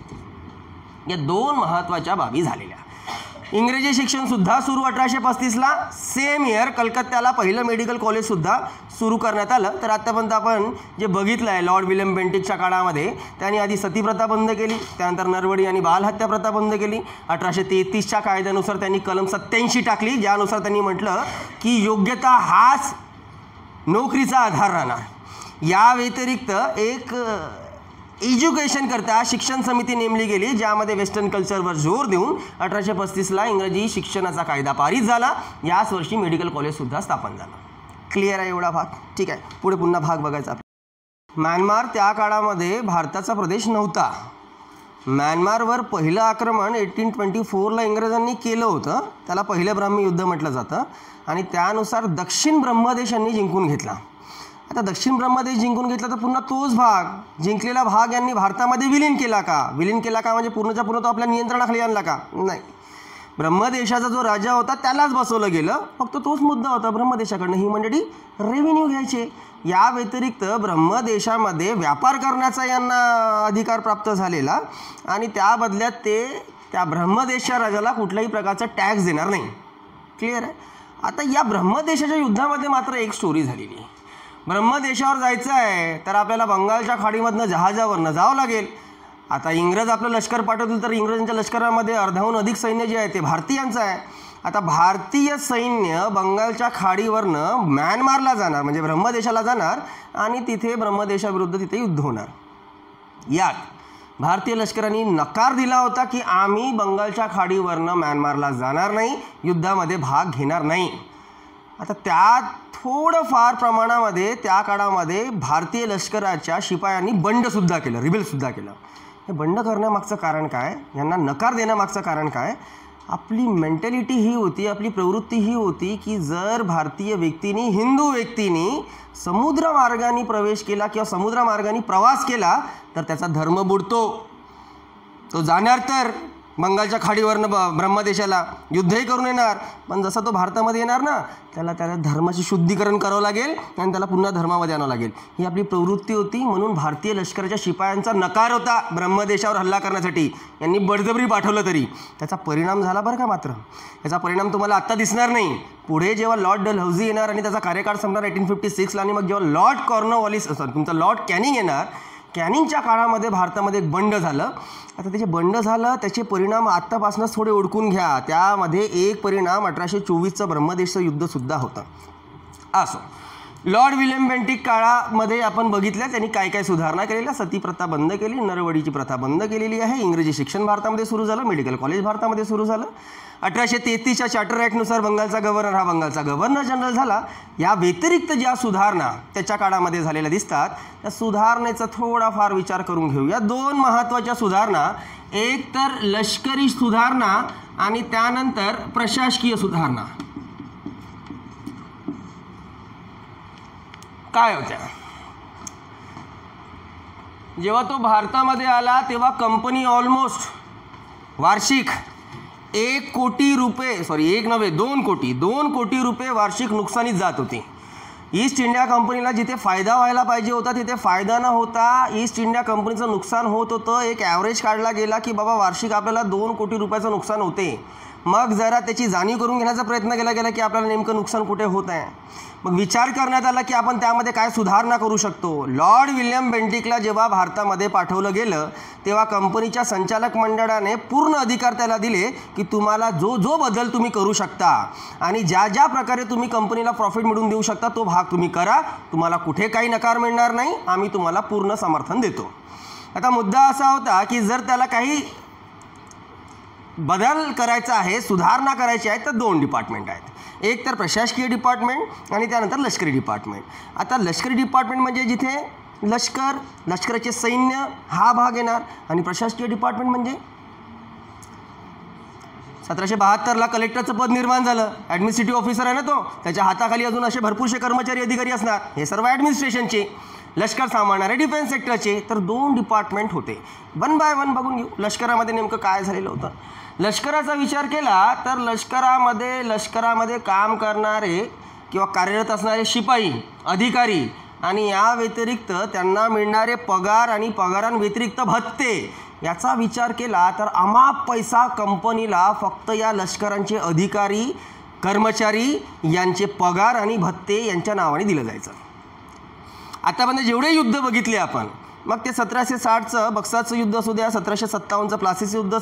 या 2 महत्त्वाच्या बाबी झालेल्या. इंग्रजी शिक्षणसुद्धा सुरू 1835ला, सेम इयर कलकत्त्याला पहिलं मेडिकल कॉलेजसुद्धा सुरू करण्यात आलं. तर आत्तापर्यंत आपण जे बघितलं आहे लॉर्ड विल्यम बेंटिकच्या काळामध्ये, त्यांनी आधी सतीप्रथा बंद केली, त्यानंतर नरवडी आणि बालहत्या प्रथा बंद केली. 1833च्या कायद्यानुसार त्यांनी कलम 87 टाकली, ज्यानुसार त्यांनी म्हटलं की योग्यता हाच नोकरीचा आधार राहणार. या व्यतिरिक्त एक एज्युकेशन करता शिक्षण समिती नेमली गेली, ज्यामध्ये वेस्टर्न कल्चरवर जोर देऊन 1835ला इंग्रजी शिक्षणाचा कायदा पारित झाला. याच वर्षी मेडिकल कॉलेजसुद्धा स्थापन झालं. क्लिअर आहे एवढा भाग? ठीक आहे, पुढे पुन्हा भाग बघायचा. म्यानमार त्या काळामध्ये भारताचा प्रदेश नव्हता. म्यानमारवर पहिलं आक्रमण 1824ला इंग्रजांनी केलं होतं, त्याला पहिलं ब्रह्मयुद्ध म्हटलं जातं, आणि त्यानुसार दक्षिण ब्रह्मदेश यांनी जिंकून घेतला. आता दक्षिण ब्रह्मदेश जिंकून घेतला तर पुन्हा तोच भाग, जिंकलेला भाग यांनी भारतामध्ये विलीन केला का? विलीन केला का म्हणजे पूर्णच्या पूर्ण तो आपल्या नियंत्रणाखाली आणला का? नाही. ब्रह्मदेशाचा जो राजा होता त्यालाच बसवलं गेलं, फक्त तोच मुद्दा होता ब्रह्मदेशाकडनं ही मंडळी रेव्हेन्यू घ्यायचे. या व्यतिरिक्त ब्रह्मदेशामध्ये व्यापार करण्याचा यांना अधिकार प्राप्त झालेला, आणि त्या बदल्यात ते त्या ब्रह्मदेशच्या राजाला कुठल्याही प्रकारचा टॅक्स देणार नाही. क्लिअर आहे? आता या ब्रह्मदेशाच्या युद्धामध्ये मात्र एक स्टोरी झालेली आहे. ब्रह्मदेशावर जायचं आहे तर आपल्याला बंगालच्या खाडीमधनं जहाजावरनं जावं लागेल. आता इंग्रज आपलं लष्कर पाठवतील तर इंग्रजांच्या लष्करामध्ये अर्ध्याहून अधिक सैन्य जे आहे ते भारतीयांचं आहे. आता भारतीय सैन्य बंगालच्या खाडीवरनं म्यानमारला जाणार, म्हणजे ब्रह्मदेशाला जाणार, आणि तिथे ब्रह्मदेशाविरुद्ध तिथे युद्ध होणार. यात भारतीय लष्कराने नकार दिला होता की आम्ही बंगालच्या खाडीवरनं म्यानमारला जाणार नाही, युद्धामध्ये भाग घेणार नाही. आता त्यात थोडंफार प्रमाणामध्ये त्या काळामध्ये भारतीय लष्कराच्या शिपायांनी बंडसुद्धा केलं, रिबेलसुद्धा केलं. हे बंड करण्यामागचं कारण काय, यांना नकार देण्यामागचं कारण काय? आपली मेंटॅलिटी ही होती, आपली प्रवृत्ती ही होती की जर भारतीय व्यक्तीने, हिंदू व्यक्तीने समुद्रमार्गाने प्रवेश केला किंवा समुद्रमार्गाने प्रवास केला तर त्याचा धर्म बुडतो. तो जाणार तर बंगालच्या खाडीवरनं ब्रह्मदेशाला युद्धही करून येणार, पण जसा तो भारतामध्ये येणार ना त्याला धर्माचे शुद्धीकरण करावं लागेल आणि त्याला पुन्हा धर्मामध्ये आणावं लागेल. ही आपली प्रवृत्ती होती. म्हणून भारतीय लष्कराच्या शिपायांचा नकार होता ब्रह्मदेशावर हल्ला करण्यासाठी. यांनी बळजबरी पाठवलं तरी त्याचा परिणाम झाला बरं का. मात्र याचा परिणाम तुम्हाला आत्ता दिसणार नाही. पुढे जेव्हा लॉर्ड डलहौसी येणार आणि त्याचा कार्यकाळ संपणार 1856ला, आणि मग जेव्हा लॉर्ड कॉर्नवॉलिस तुमचा लॉर्ड कॅनिंग येणार, कॅनिंगच्या काळामध्ये भारतामध्ये एक बंड झालं. आता त्याचे बंड झालं, त्याचे परिणाम आत्तापासूनच थोडे ओळखून घ्या. त्यामध्ये एक परिणाम 1824चं ब्रह्मदेशचं युद्धसुद्धा होतं. असो, लॉर्ड विल्यम बेंटिक काळामध्ये आपण बघितलं त्यांनी काय काय सुधारणा केलेल्या. सती प्रथा बंद केली, नरवडीची प्रथा बंद केलेली आहे. इंग्रजी शिक्षण भारतामध्ये सुरू झालं, मेडिकल कॉलेज भारतामध्ये सुरू झालं. 1833च्या चार्टर ॲक्टनुसार बंगालचा गव्हर्नर हा बंगालचा गव्हर्नर जनरल झाला. या व्यतिरिक्त ज्या सुधारणा त्याच्या काळामध्ये झालेल्या दिसतात त्या सुधारणेचा थोडाफार विचार करून घेऊया. दोन महत्त्वाच्या सुधारणा, एक तर लष्करी सुधारणा आणि त्यानंतर प्रशासकीय सुधारणा. काय होत्या? जेव्हा तो भारतामध्ये आला तेव्हा कंपनी ऑलमोस्ट वार्षिक 1 कोटी रुपये, सॉरी 1 नव्हे 2 कोटी रुपये वार्षिक नुकसानीत जात होती. ईस्ट इंडिया कंपनीला जिथे फायदा व्हायला पाहिजे होता तिथे फायदा न होता ईस्ट इंडिया कंपनीचं नुकसान होत होतं. एक ॲव्हरेज काढला गेला की बाबा वार्षिक आपल्याला 2 कोटी रुपयाचं नुकसान होते. मग जरा त्याची जाणीव करून घेण्याचा प्रयत्न केला गेला की आपल्याला नेमकं नुकसान कुठे होत आहे. मग विचार करण्यात आला की आपण त्यामध्ये काय सुधारणा करू शकतो. लॉर्ड विल्यम बेंटिकला जेव्हा भारतामध्ये पाठवलं गेलं तेव्हा कंपनीच्या संचालक मंडळाने पूर्ण अधिकार त्याला दिले की तुम्हाला जो बदल तुम्ही करू शकता आणि ज्या प्रकारे तुम्ही कंपनीला प्रॉफिट मिळवून देऊ शकता तो भाग तुम्ही करा. तुम्हाला कुठे काही नकार मिळणार नाही, आम्ही तुम्हाला पूर्ण समर्थन देतो. आता मुद्दा असा होता की जर त्याला काही बदल करायचा आहे, सुधारणा करायची आहे तर 2 डिपार्टमेंट आहेत. एक तर प्रशासकीय डिपार्टमेंट आणि त्यानंतर लष्करी डिपार्टमेंट. आता लष्करी डिपार्टमेंट म्हणजे जिथे लष्कराचे सैन्य हा भाग येणार, आणि प्रशासकीय डिपार्टमेंट म्हणजे 1772ला कलेक्टरचं पद निर्माण झालं. ॲडमिनिस्ट्रेटिव्ह ऑफिसर आहे ना तो, त्याच्या हाताखाली अजून असे भरपूरसे कर्मचारी अधिकारी असणार. हे सर्व ॲडमिनिस्ट्रेशनचे, लष्कर सांभाळणारे डिफेन्स सेक्टरचे. तर 2 डिपार्टमेंट होते. 1 बाय 1 बघून घेऊ लष्करामध्ये नेमकं काय झालेलं होतं. लष्कराचा विचार केला तर लष्करामध्ये काम करणारे किंवा कार्यरत असणारे शिपाई, अधिकारी आणि या व्यतिरिक्त त्यांना मिळणारे पगार आणि पगारांव्यतिरिक्त भत्ते याचा विचार केला तर अमाप पैसा कंपनीला फक्त या लष्करांचे अधिकारी, कर्मचारी यांचे पगार आणि भत्ते यांच्या नावाने दिलं जायचं. आतापर्यंत जेवढे युद्ध बघितले आपण, मग ते 1760चं बक्साचं युद्ध असू द्या, 1757चं प्लासीचं युद्ध,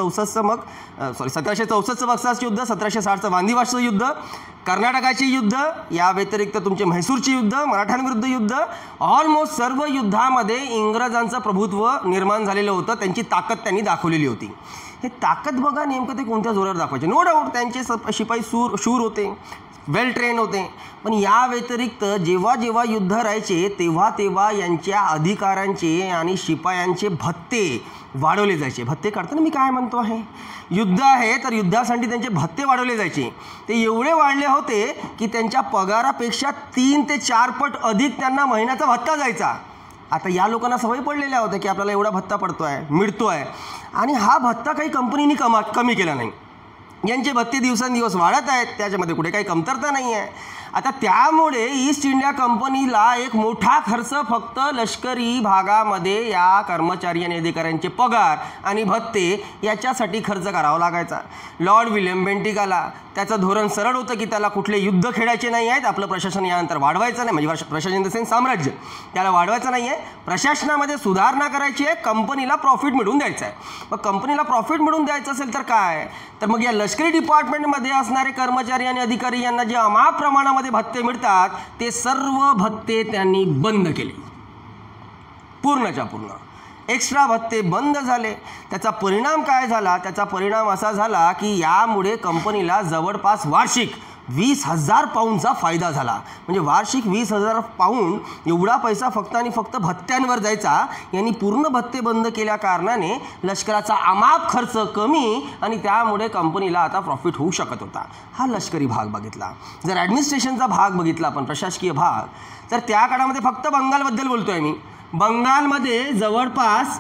1764चं बक्साचं युद्ध, 1760चं वांदिवाशचं युद्ध, कर्नाटकाचे युद्ध, या व्यतिरिक्त तुमचे म्हैसूरचे युद्ध, मराठ्यांविरुद्ध युद्ध, ऑलमोस्ट सर्व युद्धामध्ये इंग्रजांचं प्रभुत्व निर्माण झालेलं होतं. त्यांची ताकद त्यांनी दाखवलेली होती. हे ताकद बघा नेमकं ते कोणत्या जोरावर दाखवायचे. नो डाऊट त्यांचे शिपाई शूर होते, वेल ट्रेन होते, पण या व्यतिरिक्त जेव्हा जेव्हा युद्ध राहायचे तेव्हा तेव्हा यांच्या अधिकाऱ्यांचे आणि शिपायांचे भत्ते वाढवले जायचे. भत्ते काढताना मी काय म्हणतो आहे, युद्ध आहे तर युद्धासाठी त्यांचे भत्ते वाढवले जायचे. ते एवढे वाढले होते की त्यांच्या पगारापेक्षा 3 ते 4 पट अधिक त्यांना महिन्याचा भत्ता जायचा. आता या लोकांना सवय पडलेल्या होत्या की आपल्याला एवढा भत्ता मिळतो आहे आणि हा भत्ता काही कंपनीने कमी केला नाही. यांचे भत्ते दिवसेंदिवस वाढत आहेत, त्याच्यामध्ये कुठे काही कमतरता नाही आहे. आता त्यामुळे ईस्ट इंडिया कंपनीला एक मोठा खर्च फक्त लष्करी भागामध्ये या कर्मचारी आणि अधिकाऱ्यांचे पगार आणि भत्ते याच्यासाठी खर्च करावा लागायचा. लॉर्ड विल्यम बेंटिक आला, त्याचं धोरण सरळ होतं की त्याला कुठले युद्ध खेळायचे नाही आहेत, आपलं प्रशासन यानंतर वाढवायचं नाही, म्हणजे प्रशासन इन द सेन्स साम्राज्य त्याला वाढवायचं नाही आहे, प्रशासनामध्ये सुधारणा करायची आहे, कंपनीला प्रॉफिट मिळवून द्यायचं आहे. मग कंपनीला प्रॉफिट मिळवून द्यायचं असेल तर काय, तर मग या लष्करी डिपार्टमेंटमध्ये असणारे कर्मचारी आणि अधिकारी यांना जे अमाप प्रमाणामध्ये भत्ते मिळतात ते सर्व भत्ते त्यांनी बंद केले, पूर्णच्या पूर्ण. एक्स्ट्रा भत्ते बंद झाले. त्याचा परिणाम काय झाला, त्याचा परिणाम असा झाला की यामुळे कंपनीला जवळपास वार्षिक 20,000 पाऊंडचा फायदा झाला. म्हणजे वार्षिक 20,000 पाऊंड एवढा पैसा फक्त आणि फक्त भत्त्यांवर जायचा. यांनी पूर्ण भत्ते बंद केल्या कारणाने लष्कराचा अमाप खर्च कमी आणि त्यामुळे कंपनीला आता प्रॉफिट होऊ शकत होता. हा लष्करी भाग बघितला. जर ॲडमिनिस्ट्रेशनचा भाग बघितला आपण, प्रशासकीय भाग, तर त्या काळामध्ये फक्त बंगालबद्दल बोलतोय मी. बंगालमध्ये जवळपास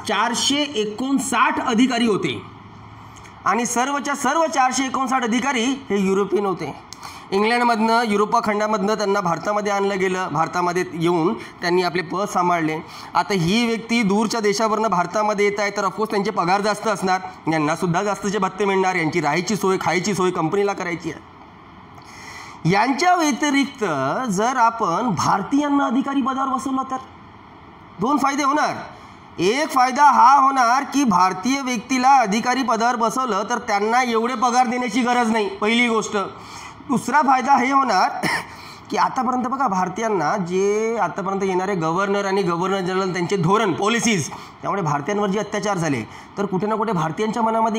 459 अधिकारी होते आणि सर्वच्या सर्व 459 अधिकारी हे युरोपियन होते. इंग्लंडमधनं, युरोपा खंडामधनं त्यांना भारतामध्ये आणलं गेलं. भारतामध्ये येऊन त्यांनी आपले पद सांभाळले. आता ही व्यक्ती दूरच्या देशावरनं भारतामध्ये येत आहे तर ऑफकोर्स त्यांचे पगार जास्त असणार, यांनासुद्धा जास्तचे भत्ते मिळणार, यांची राहायची सोय, खायची सोय कंपनीला करायची आहे. यांच्या व्यतिरिक्त जर आपण भारतीयांना अधिकारी पदावर बसवलं तर 2 फायदे होणार. एक फायदा हा होणार की भारतीय व्यक्तीला अधिकारी पदावर बसवलं तर त्यांना एवढे पगार देण्याची गरज नाही, पहिली गोष्ट. दुसरा फायदा हे होणार की आतापर्यंत बघा भारतीयांना जे आतापर्यंत येणारे गव्हर्नर आणि गव्हर्नर जनरल त्यांचे धोरण, पॉलिसीज, त्यामुळे भारतीयांवर जे अत्याचार झाले तर कुठे ना कुठे भारतीयांच्या मनामध्ये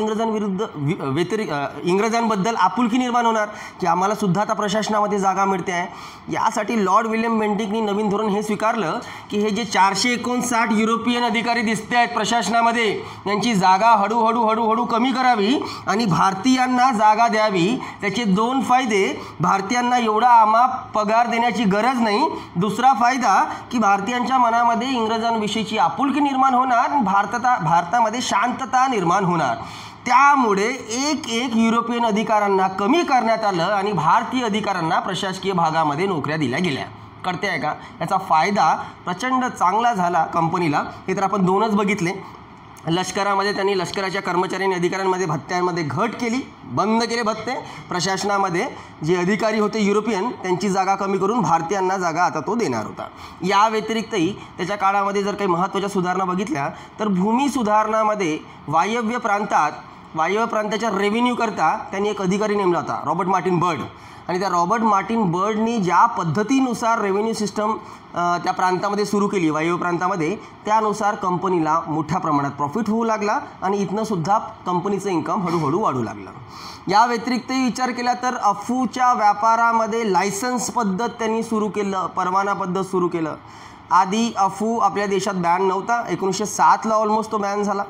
इंग्रजांबद्दल आपुलकी निर्माण होणार की आम्हाला सुद्धा आता प्रशासनामध्ये जागा मिळते आहे. यासाठी लॉर्ड विल्यम बेंटिकनी नवीन धोरण हे स्वीकारलं की हे जे 459 युरोपियन अधिकारी दिसते आहेत प्रशासनामध्ये, यांची जागा हळूहळू कमी करावी आणि भारतीयांना जागा द्यावी. त्याचे 2 फायदे, भारतीयांना एवढा अमाप पगार देण्याची गरज नाही. दुसरा फायदा की भारतीयांच्या मनामध्ये इंग्रजांविषयीची आपुलकी निर्माण होणार, भारतामध्ये शांतता निर्माण होणार. त्यामुळे एक युरोपियन अधिकाऱ्यांना कमी करण्यात आलं आणि भारतीय अधिकाऱ्यांना प्रशासकीय भागामध्ये नोकऱ्या दिल्या गेल्या. कळते आहे का, याचा फायदा प्रचंड चांगला झाला कंपनीला. हे तर आपण 2च बघितले. लष्करामध्ये त्यांनी लष्कराच्या कर्मचारी आणि अधिकाऱ्यांमध्ये भत्त्यांमध्ये घट केली, बंद केले भत्ते. प्रशासनामध्ये जे अधिकारी होते युरोपियन त्यांची जागा कमी करून भारतीयांना जागा आता तो देणार होता. या व्यतिरिक्तही त्याच्या काळामध्ये जर काही महत्त्वाच्या सुधारणा बघितल्या तर भूमी सुधारणामध्ये वायव्य प्रांताच्या रेव्हेन्यू करता त्यांनी एक अधिकारी नेमला होता, रॉबर्ट मार्टिन बर्ड. आणि त्या रॉबर्ट मार्टिन बर्डनी ज्या पद्धतीनुसार रेव्हेन्यू सिस्टम त्या प्रांतामध्ये सुरू केली, वायव्य प्रांतामध्ये, त्यानुसार कंपनीला मोठ्या प्रमाणात प्रॉफिट होऊ लागला आणि इथनं सुद्धा कंपनीचं इन्कम हळूहळू वाढू लागलं. या व्यतिरिक्तही विचार केला तर अफूच्या व्यापारामध्ये लायसन्स पद्धत त्यांनी सुरू केलं, परवाना पद्धत सुरू केलं. आधी अफू आपल्या देशात बॅन नव्हता, 1907ला ऑलमोस्ट तो बॅन झाला.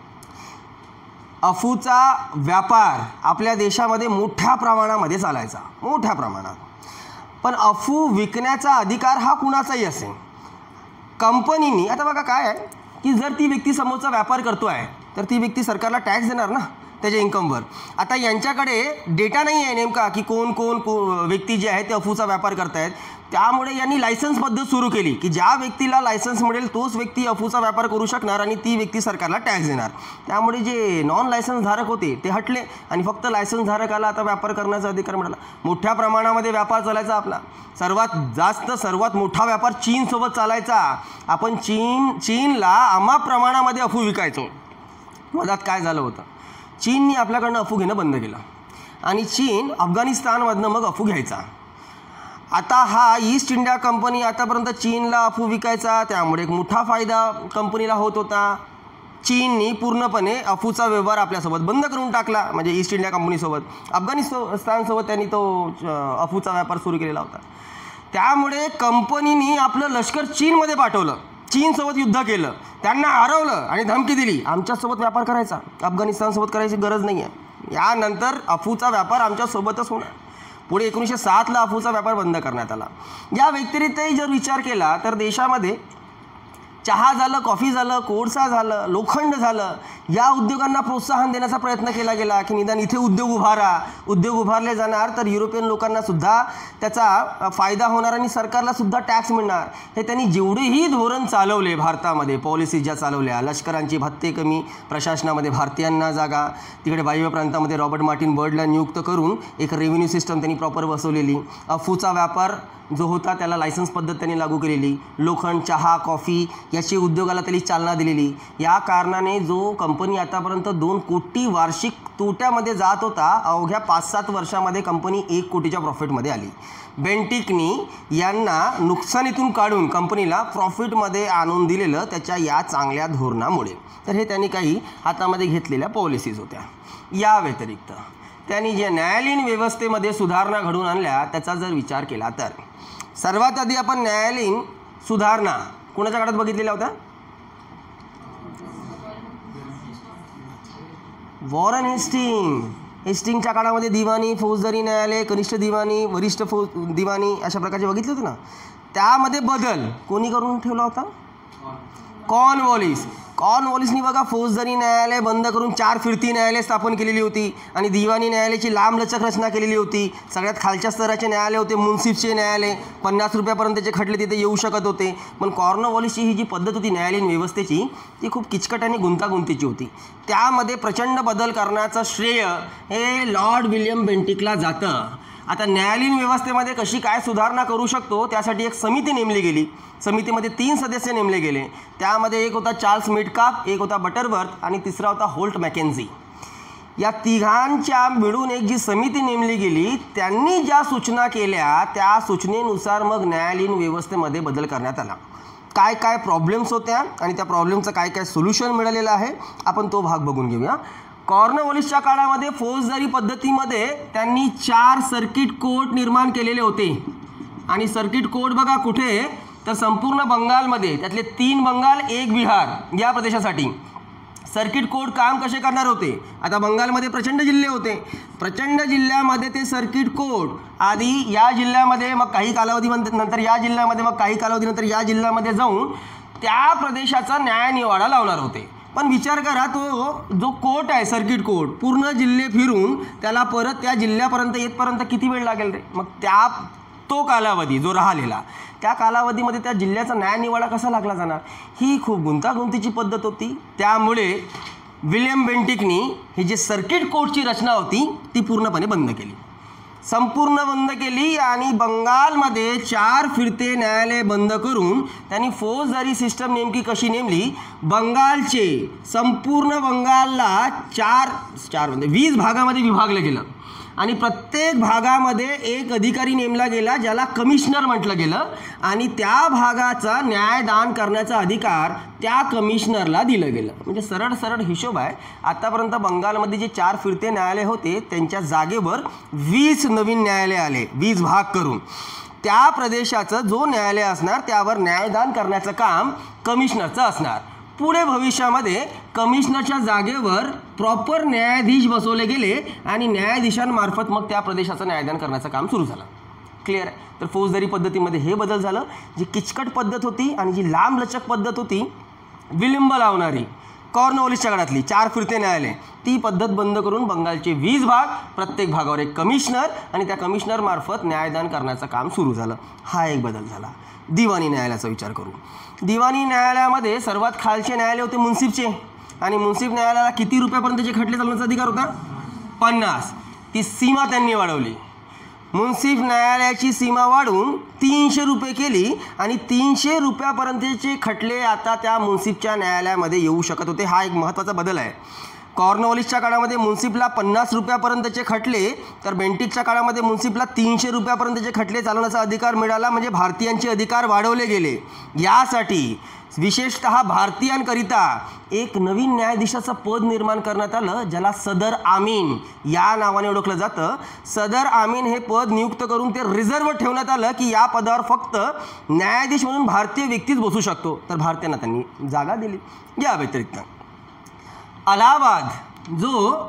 अफूचा व्यापार आपल्या देशामध्ये मोठ्या प्रमाणामध्ये चालायचा, मोठ्या प्रमाणात. पण अफू विकण्याचा अधिकार हा कुणाचाही असेल. कंपनीनी आता बघा काय आहे की जर ती व्यक्ती समोरचा व्यापार करतो आहे तर ती व्यक्ती सरकारला टॅक्स देणार ना त्याच्या इन्कमवर. आता यांच्याकडे डेटा नाही आहे नेमका की कोण व्यक्ती जे आहे ते अफूचा व्यापार करतायत. त्यामुळे यांनी लायसन्स पद्धत सुरू केली की ज्या व्यक्तीला लायसन्स मिळेल तोच व्यक्ती अफूचा व्यापार करू शकणार आणि ती व्यक्ती सरकारला टॅक्स देणार. त्यामुळे जे नॉन लायसन्स धारक होते ते हटले आणि फक्त लायसन्स धारकाला आता व्यापार करण्याचा अधिकार मिळाला. मोठ्या प्रमाणामध्ये व्यापार चालायचा आपला. सर्वात मोठा व्यापार चीनसोबत चालायचा. आपण चीनला अमाप प्रमाणामध्ये अफू विकायचो. मधात काय झालं होतं, चीननी आपल्याकडनं अफू घेणं बंद केलं आणि चीन अफगाणिस्तानमधनं मग अफू घ्यायचा. आता हा ईस्ट इंडिया कंपनी आतापर्यंत चीनला अफू विकायचा, त्यामुळे एक मोठा फायदा कंपनीला होत होता. चीननी पूर्णपणे अफूचा व्यवहार आपल्यासोबत बंद करून टाकला, म्हणजे ईस्ट इंडिया कंपनीसोबत. अफगाणिस्तानसोबत त्यांनी तो अफूचा व्यापार सुरू केलेला होता. त्यामुळे कंपनीनी आपलं लष्कर चीनमध्ये पाठवलं, चीनसोबत युद्ध केलं, त्यांना हरवलं आणि धमकी दिली आमच्यासोबत व्यापार करायचा, अफगाणिस्तानसोबत करायची गरज नाही आहे, यानंतर अफूचा व्यापार आमच्यासोबतच होणार. पुढे 1907ला अफूचा व्यापार बंद करण्यात आला. या व्यतिरिक्तही जर विचार केला तर देशामध्ये चहा झालं, कॉफी झालं, कोळसा झालं, लोखंड झालं, या उद्योगांना प्रोत्साहन देण्याचा प्रयत्न केला गेला की निदान इथे उद्योग उभारले जाणार तर युरोपियन लोकांना सुद्धा त्याचा फायदा होणार आणि सरकारला सुद्धा टॅक्स मिळणार. हे त्यांनी जेवढेही धोरण चालवले भारतामध्ये, पॉलिसी ज्या चालवल्या, लष्करांची भत्ते कमी, प्रशासनामध्ये भारतीयांना जागा, तिकडे वायव्य प्रांतामध्ये रॉबर्ट मार्टिन बर्डला नियुक्त करून एक रेव्हेन्यू सिस्टम त्यांनी प्रॉपर बसवलेली, अफूचा व्यापार जो होता त्याला लायसन्स पद्धत त्यांनी लागू केलेली, लोखंड, चहा, कॉफी याची उद्योगाला त्यांनी चालना दिलेली. या कारणाने जो कंपनी आतापर्यंत 2 कोटी वार्षिक तोट्यामध्ये जात होता, अवघ्या 5-7 वर्षामध्ये कंपनी 1 कोटीच्या प्रॉफिटमध्ये आली. बेंटिकनी यांना नुकसानीतून काढून कंपनीला प्रॉफिटमध्ये आणून दिलेलं त्याच्या या चांगल्या धोरणामुळे. तर हे त्यांनी काही हातामध्ये घेतलेल्या पॉलिसीज होत्या. या व्यतिरिक्त त्यांनी जे न्यायालयीन व्यवस्थेमध्ये सुधारणा घडवून आणल्या त्याचा जर विचार केला तर सर्वात आधी आपण न्यायालयीन सुधारणा कोणाच्या काळात बघितलेल्या होत्या? वॉरन हेस्टिंगच्या काळामध्ये दिवाणी, फौजदारी न्यायालय, कनिष्ठ दिवाणी, वरिष्ठ दिवाणी अशा प्रकारचे बघितले होते ना. त्यामध्ये बदल कोणी करून ठेवला होता? कॉर्नवॉलिसनी बघा फौजदारी न्यायालय बंद करून 4 फिरती न्यायालय स्थापन केलेली होती आणि दिवाणी न्यायालयाची लांबलचक रचना केलेली होती. सगळ्यात खालच्या स्तराचे न्यायालय होते मुन्सिफचे न्यायालय, 50 रुपयापर्यंतचे खटले तिथे येऊ शकत होते. पण कॉर्नवॉलिसची ही जी पद्धत होती न्यायालयीन व्यवस्थेची ती खूप किचकट आणि गुंतागुंतीची होती. त्यामध्ये प्रचंड बदल करण्याचं श्रेय हे लॉर्ड विल्यम बेंटिकला जातं. आता न्यायालयीन व्यवस्थेमध्ये कशी काय सुधारणा करू शकतो त्यासाठी एक समिती नेमली गेली. समितीमध्ये 3 सदस्य नेमले गेले. त्यामध्ये एक होता चार्ल्स मेटकाफ, एक होता बटरवर्थ आणि तिसरा होता होल्ट मॅकेन्झी. या तिघांच्या मिळून एक जी समिती नेमली गेली, त्यांनी ज्या सूचना केल्या त्या सूचनेनुसार मग न्यायालयीन व्यवस्थेमध्ये बदल करण्यात आला. काय काय प्रॉब्लेम्स होत्या आणि त्या प्रॉब्लेमचं काय काय सोल्युशन मिळालेलं आहे आपण तो भाग बघून घेऊया. कॉर्नवॉलिसच्या काळामध्ये फौजदारी पद्धतीमध्ये त्यांनी 4 सर्किट कोर्ट निर्माण केलेले होते. आणि सर्किट कोर्ट बघा कुठे तर संपूर्ण बंगालमध्ये, त्यातले 3 बंगाल 1 बिहार या प्रदेशासाठी सर्किट कोर्ट काम कसे करणार होते. आता बंगालमध्ये प्रचंड जिल्हे होते, प्रचंड जिल्ह्यामध्ये ते सर्किट कोर्ट आधी या जिल्ह्यामध्ये, मग काही कालावधीनंतर या जिल्ह्यामध्ये, मग काही कालावधीनंतर या जिल्ह्यामध्ये जाऊन त्या प्रदेशाचा न्यायनिवाडा लावणार होते. पण विचार करा, तो जो कोर्ट आहे सर्किट कोर्ट पूर्ण जिल्हे फिरून त्याला परत त्या जिल्ह्यापर्यंत येतपर्यंत किती वेळ लागेल रे. मग तो कालावधी जो राहिलेला त्या कालावधीमध्ये त्या जिल्ह्याचा न्यायनिवाडा कसा लागला जाणार, ही खूप गुंतागुंतीची पद्धत होती. त्यामुळे विल्यम बेंटिकनी ही जी सर्किट कोर्टची रचना होती ती पूर्णपणे बंद केली, संपूर्ण बंद केली. आणि बंगालमध्ये 4 फिरते न्यायालय बंद करून त्यांनी फौजदारी सिस्टम नेमकी कशी नेमली. बंगालचे संपूर्ण बंगालला 20 भागामध्ये विभागलं गेलं आणि प्रत्येक भागामध्ये एक अधिकारी नेमला गेला ज्याला कमिशनर म्हटलं गेलं आणि त्या भागाचा न्यायदान करण्याचा अधिकार त्या कमिशनरला दिलं गेलं. म्हणजे सरळ हिशोब आहे. आतापर्यंत बंगालमध्ये जे 4 फिरते न्यायालय होते त्यांच्या जागेवर 20 नवीन न्यायालय आले, 20 भाग करून. त्या प्रदेशाचं जो न्यायालय असणार त्यावर न्यायदान करण्याचं काम कमिशनरचं असणार. पुढे भविष्यामध्ये कमिशनरच्या जागेवर प्रॉपर न्यायाधीश बसवले गेले आणि न्यायाधीशांमार्फत मग त्या प्रदेशाचं न्यायदान करण्याचं काम सुरू झालं. क्लिअर आहे. तर फौजदारी पद्धतीमध्ये हे बदल झालं. जी किचकट पद्धत होती आणि जी लांबलचक पद्धत होती, विलंब लावणारी कॉर्नवॉलिसच्या काळातली 4 फिरते न्यायालय, ती पद्धत बंद करून बंगालचे 20 भाग, प्रत्येक भागावर एक कमिशनर आणि त्या कमिशनरमार्फत न्यायदान करण्याचं काम सुरू झालं. हा एक बदल झाला. दिवाणी न्यायालयाचा विचार करू. दिवाणी न्यायालयामध्ये सर्वात खालचे न्यायालय होते मुन्सिफचे आणि मुन्सिफ न्यायालयाला किती रुपयापर्यंतचे खटले चालवण्याचा अधिकार होता? 50. ती सीमा त्यांनी वाढवली. मुन्सिफ न्यायालयाची सीमा वाढवून 300 रुपये केली आणि 300 रुपयापर्यंतचे खटले आता त्या मुन्सिफच्या न्यायालयामध्ये येऊ शकत होते. हा एक महत्त्वाचा बदल आहे. कॉर्नवॉलिसच्या काळामध्ये मुन्सिपला 50 रुपयापर्यंतचे खटले, तर बेंटिकच्या काळामध्ये मुन्सिपला 300 रुपयापर्यंतचे खटले चालवण्याचा अधिकार मिळाला. म्हणजे भारतीयांचे अधिकार वाढवले गेले. यासाठी विशेषतः भारतीयांकरिता एक नवीन न्यायाधीशाचं पद निर्माण करण्यात आलं, ज्याला सदर आमीन या नावाने ओळखलं जातं. सदर आमीन हे पद नियुक्त करून ते रिझर्व्ह ठेवण्यात आलं की या पदावर फक्त न्यायाधीश म्हणून भारतीय व्यक्तीच बसू शकतो. तर भारतीयांना त्यांनी जागा दिली. या व्यतिरिक्त अलाहाबाद जो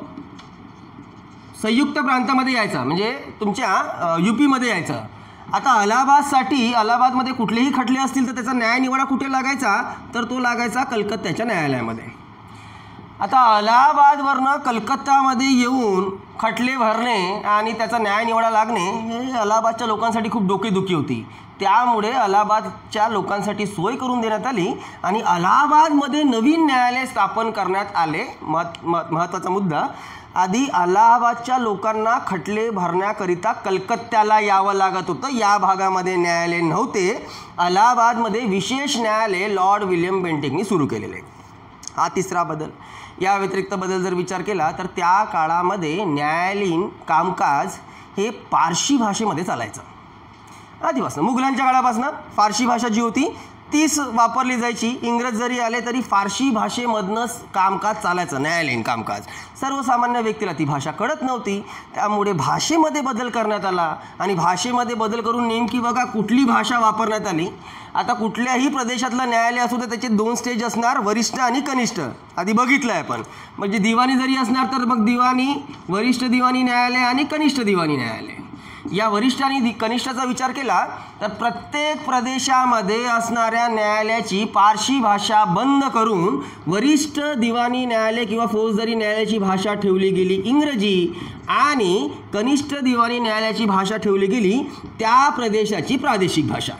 संयुक्त प्रांतामध्ये यायचा, म्हणजे तुमच्या यूपीमध्ये यायचा. आता अलाहाबादमध्ये कुठलेही खटले असतील तर त्याचा न्यायनिवाडा कुठे लागायचा, तर तो लागायचा कलकत्त्याच्या न्यायालयामध्ये. आता अलाहाबादवरनं कलकत्तामध्ये येऊन खटले भरणे आणि त्याचा न्यायनिवाडा लागणे हे अलाहाबादच्या लोकांसाठी खूप डोकेदुखी होती. त्यामुळे अलाहाबादच्या लोकांसाठी सोय करून देण्यात आली आणि अलाहाबादमध्ये नवीन न्यायालय स्थापन करण्यात आले. महत्त्वाचा मुद्दा, आधी अलाहाबादच्या लोकांना खटले भरण्याकरिता कलकत्त्याला यावं लागत होतं. या भागामध्ये न्यायालय नव्हते. अलाहाबादमध्ये विशेष न्यायालय लॉर्ड विल्यम बेंटिकनी सुरू केलेले. हा तिसरा बदल. या व्यतिरिक्त बदल जर विचार केला तर त्या काळामध्ये न्यायालयीन कामकाज हे पारशी भाषेमध्ये चालायचं. आधीपासून मुघलांच्या काळापासून फारशी भाषा जी होती तीच वापरली जायची. इंग्रज जरी आले तरी फारशी भाषेमधनंच कामकाज चालायचं, न्यायालयीन कामकाज. सर्वसामान्य व्यक्तीला ती भाषा कळत नव्हती. त्यामुळे भाषेमध्ये बदल करण्यात आला आणि भाषेमध्ये बदल करून नेमकी बघा कुठली भाषा वापरण्यात आली. आता कुठल्याही प्रदेशातलं न्यायालय असू तर त्याचे 2 स्टेज असणार, वरिष्ठ आणि कनिष्ठ. आधी बघितलं आहे आपण. म्हणजे दिवाणी जरी असणार तर मग दिवाणी, वरिष्ठ दिवाणी न्यायालय आणि कनिष्ठ दिवाणी न्यायालय. या वरिष्ठ आणि कनिष्ठाचा विचार केला तर प्रत्येक प्रदेशामध्ये असणाऱ्या न्यायालयाची पारशी भाषा बंद करून वरिष्ठ दिवाणी न्यायालय किंवा फौजदारी न्यायालयाची भाषा ठेवली गेली इंग्रजी आणि कनिष्ठ दिवाणी न्यायालयाची भाषा ठेवली गेली त्या प्रदेशाची प्रादेशिक भाषा.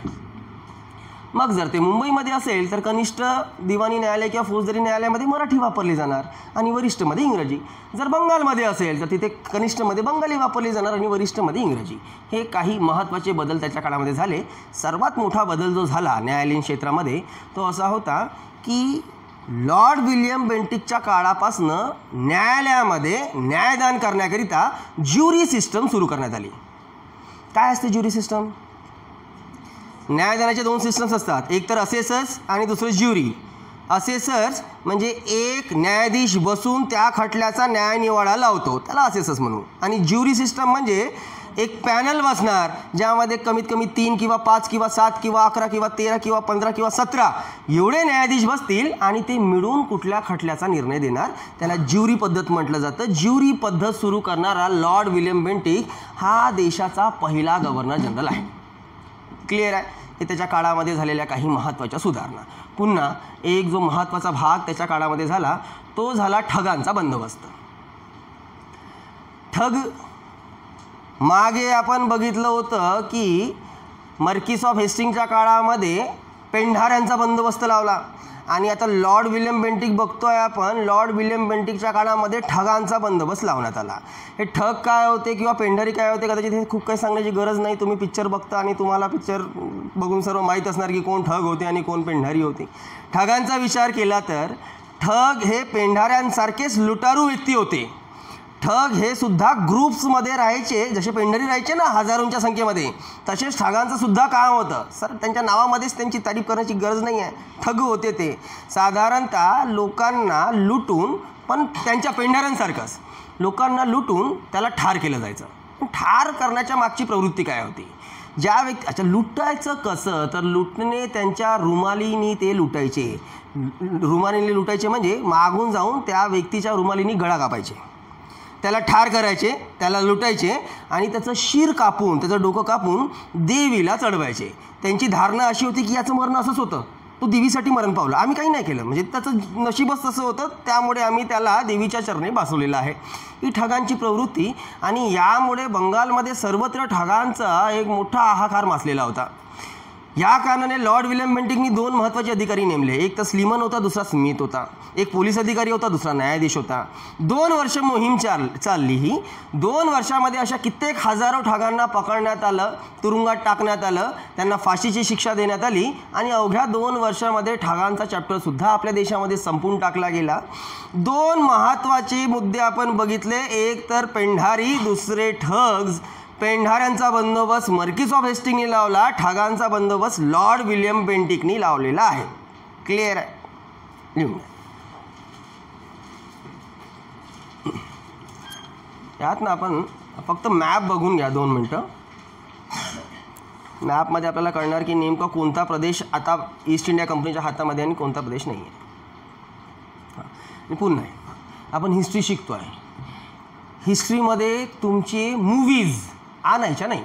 मग जर ते मुंबईमध्ये असेल तर कनिष्ठ दिवाणी न्यायालय किंवा फौजदारी न्यायालयामध्ये मराठी वापरली जाणार आणि वरिष्ठमध्ये इंग्रजी. जर बंगालमध्ये असेल तर तिथे कनिष्ठमध्ये बंगाली वापरली जाणार आणि वरिष्ठमध्ये इंग्रजी. हे काही महत्त्वाचे बदल त्याच्या काळामध्ये झाले. सर्वात मोठा बदल जो झाला न्यायालयीन क्षेत्रामध्ये तो असा होता की लॉर्ड विल्यम बेंटिकच्या काळापासून न्यायालयामध्ये न्यायदान करण्याकरिता ज्युरी सिस्टम सुरू करण्यात आली. काय असते ज्युरी सिस्टम? न्यायदानाचे 2 सिस्टम्स असतात, एक तर असेसर्स आणि दुसरं ज्युरी. असेसर्स म्हणजे एक न्यायाधीश बसून त्या खटल्याचा न्यायनिवाडा लावतो, त्याला असेसर्स म्हणू. आणि ज्युरी सिस्टम म्हणजे एक पॅनल बसणार ज्यामध्ये कमीत कमी 3 किंवा 5 किंवा 7 किंवा 11 किंवा 13 किंवा 15 किंवा 17 एवढे न्यायाधीश बसतील आणि ते मिळून कुठल्या खटल्याचा निर्णय देणार. त्याला ज्युरी पद्धत म्हटलं जातं. ज्युरी पद्धत सुरू करणारा लॉर्ड विल्यम बेंटिक हा देशाचा पहिला गव्हर्नर जनरल आहे. क्लिअर आहे? हे त्याच्या काळामध्ये झालेल्या काही महत्त्वाच्या सुधारणा. पुन्हा एक जो महत्त्वाचा भाग त्याच्या काळामध्ये झाला तो झाला ठगांचा बंदोबस्त. ठग मागे आपण बघितलं होतं की मार्किस ऑफ हेस्टिंगच्या काळामध्ये पेंढाऱ्यांचा बंदोबस्त लावला आणि आता लॉर्ड विल्यम बेंटिक बघतोय आपण. लॉर्ड विल्यम बेंटिकच्या काळामध्ये ठगांचा बंदोबस्त लावण्यात आला. हे ठग काय होते किंवा पेंढारी काय होते कदाचित हे खूप काही सांगण्याची गरज नाही. तुम्ही पिक्चर बघता आणि तुम्हाला पिक्चर बघून सर्व माहीत असणार की कोण ठग होते आणि कोण पेंढारी होती. ठगांचा विचार केला तर ठग हे पेंढाऱ्यांसारखेच लुटारू व्यक्ती होते. ठग हे सुद्धा ग्रुप्समध्ये राहायचे, जसे पेंढारी राहायचे ना हजारोंच्या संख्येमध्ये, तसेच ठगांचं सुद्धा काम होतं. सर त्यांच्या नावामध्येच त्यांची तारीफ करण्याची गरज नाही आहे. ठग होते ते साधारणतः लोकांना लुटून, पण त्यांच्या पेंढाऱ्यांसारखंच लोकांना लुटून त्याला ठार केलं जायचं. ठार करण्याच्या मागची प्रवृत्ती काय होती? ज्या व्यक्ती अच्छा लुटायचं कसं तर लुटणे त्यांच्या रुमालीनी ते लुटायचे. रुमालीने लुटायचे म्हणजे मागून जाऊन त्या व्यक्तीच्या रुमालीनी गळा कापायचे, त्याला ठार करायचे, त्याला लुटायचे आणि त्याचं शिर कापून, त्याचं डोकं कापून देवीला चढवायचे. त्यांची धारणा अशी होती की याचं मरण असंच होतं, तो देवीसाठी मरण पावलं, आम्ही काही नाही केलं, म्हणजे त्याचं नशीबच तसं होतं, त्यामुळे आम्ही त्याला देवीच्या चरणी बसवलेलं आहे. ही ठगांची प्रवृत्ती आणि यामुळे बंगालमध्ये सर्वत्र ठगांचा एक मोठा हाहाकार माजलेला होता. या कारणाने लॉर्ड विल्यम बेंटिंकनी 2 महत्त्वाचे अधिकारी नेमले. एक तर स्लीमन होता, दुसरा स्मिथ होता. एक पोलीस अधिकारी होता, दुसरा न्यायाधीश होता. 2 वर्ष मोहीम चालली. ही 2 वर्षामध्ये अशा कित्येक हजारो ठागांना पकडण्यात आलं, तुरुंगात टाकण्यात आलं, त्यांना फाशीची शिक्षा देण्यात आली आणि अवघ्या 2 वर्षामध्ये ठागांचा चॅप्टरसुद्धा आपल्या देशामध्ये संपून टाकला गेला. 2 महत्त्वाचे मुद्दे आपण बघितले. एक तर पेंढारी, दुसरे ठग्स. पेंढाऱ्यांचा बंदोबस्त मार्किस ऑफ हेस्टिंगनी लावला, ठागांचा बंदोबस्त लॉर्ड विल्यम बेंटिंकनी लावलेला आहे. क्लिअर आहे? लिहून घ्या. यात ना आपण फक्त मॅप बघून घ्या 2 मिनटं. मॅपमध्ये आपल्याला कळणार की नेमका कोणता प्रदेश आता ईस्ट इंडिया कंपनीच्या हातामध्ये आणि कोणता प्रदेश नाही आहे. पुन्हा आपण हिस्ट्री शिकतो आहे. हिस्ट्रीमध्ये तुमची मूवीज आणायच्या नाही.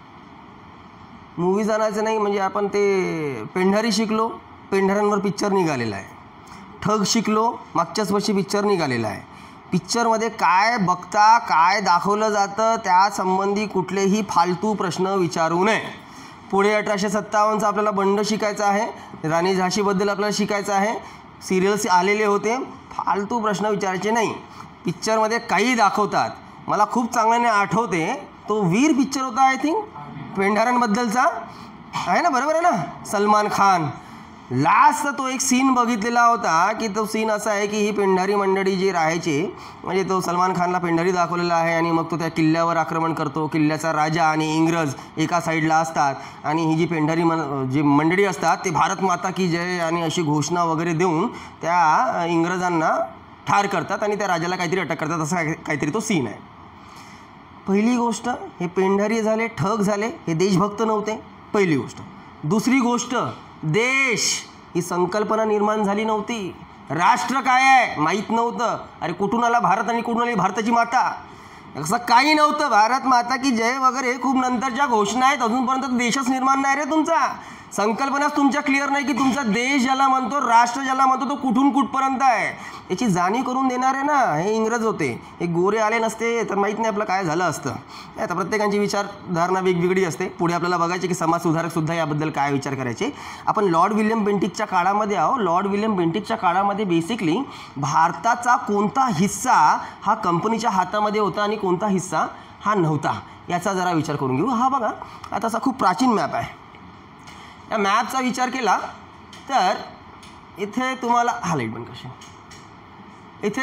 मूवीज आणायचं नाही म्हणजे आपण ते पेंढारी शिकलो, पेंढाऱ्यांवर पिक्चर निघालेला आहे. ठग शिकलो, मागच्याच वर्षी पिक्चर निघालेला आहे. पिक्चरमध्ये काय बघता, काय दाखवलं जातं त्यासंबंधी कुठलेही फालतू प्रश्न विचारू नये. पुढे 1857चा आपल्याला बंड शिकायचा आहे. राणी झाशीबद्दल आपल्याला शिकायचं आहे. सिरियल्स आलेले होते. फालतू प्रश्न विचारायचे नाही. पिक्चरमध्ये काही दाखवतात. मला खूप चांगल्याने आठवते तो वीर पिक्चर होता, आय थिंक पेंढाऱ्यांबद्दलचा आहे ना, बरोबर आहे ना. सलमान खान लास्ट तो एक सीन बघितलेला होता की तो सीन असा आहे की ही पेंढारी मंडळी जी राहायची, म्हणजे तो सलमान खानला पेंढारी दाखवलेला आहे आणि मग तो त्या किल्ल्यावर आक्रमण करतो. किल्ल्याचा राजा आणि इंग्रज एका साईडला असतात आणि ही जी पेंढारी जी मंडळी असतात ते भारत माता की जय आणि अशी घोषणा वगैरे देऊन त्या इंग्रजांना ठार करतात आणि त्या राजाला काहीतरी अटक करतात. असा काहीतरी तो सीन आहे. पहिली गोष्ट, हे पेंढारी झाले, ठग झाले, हे देशभक्त नव्हते. पहिली गोष्ट. दुसरी गोष्ट, देश ही संकल्पना निर्माण झाली नव्हती. राष्ट्र काय आहे माहीत नव्हतं. अरे कुठून आला भारत आणि कुठून आली भारताची माता, असं काही नव्हतं. भारत माता की जय वगैरे खूप नंतरच्या घोषणा आहेत. अजूनपर्यंत देशच निर्माण नाही रे तुमचा. संकल्पनाच तुमच्या क्लिअर नाही की तुमचा देश ज्याला म्हणतो, राष्ट्र ज्याला म्हणतो, तो कुठून कुठपर्यंत आहे याची जाणीव करून देणारे ना हे इंग्रज होते. हे गोरे आले नसते तर माहीत नाही आपलं काय झालं असतं. आता प्रत्येकाची विचारधारणा वेगवेगळी असते. पुढे आपल्याला बघायचे की समाजसुधारकसुद्धा याबद्दल काय विचार करायचे. आपण लॉर्ड विल्यम बेंटिंकच्या काळामध्ये आहो. लॉर्ड विल्यम बेंटिंकच्या काळामध्ये बेसिकली भारताचा कोणता हिस्सा हा कंपनीच्या हातामध्ये होता आणि कोणता हिस्सा हा नव्हता याचा जरा विचार करून घेऊ. हा बघा आता असा खूप प्राचीन मॅप आहे. या मॅपचा विचार केला तर इथे तुम्हाला हा लाईट बंद कशी इथे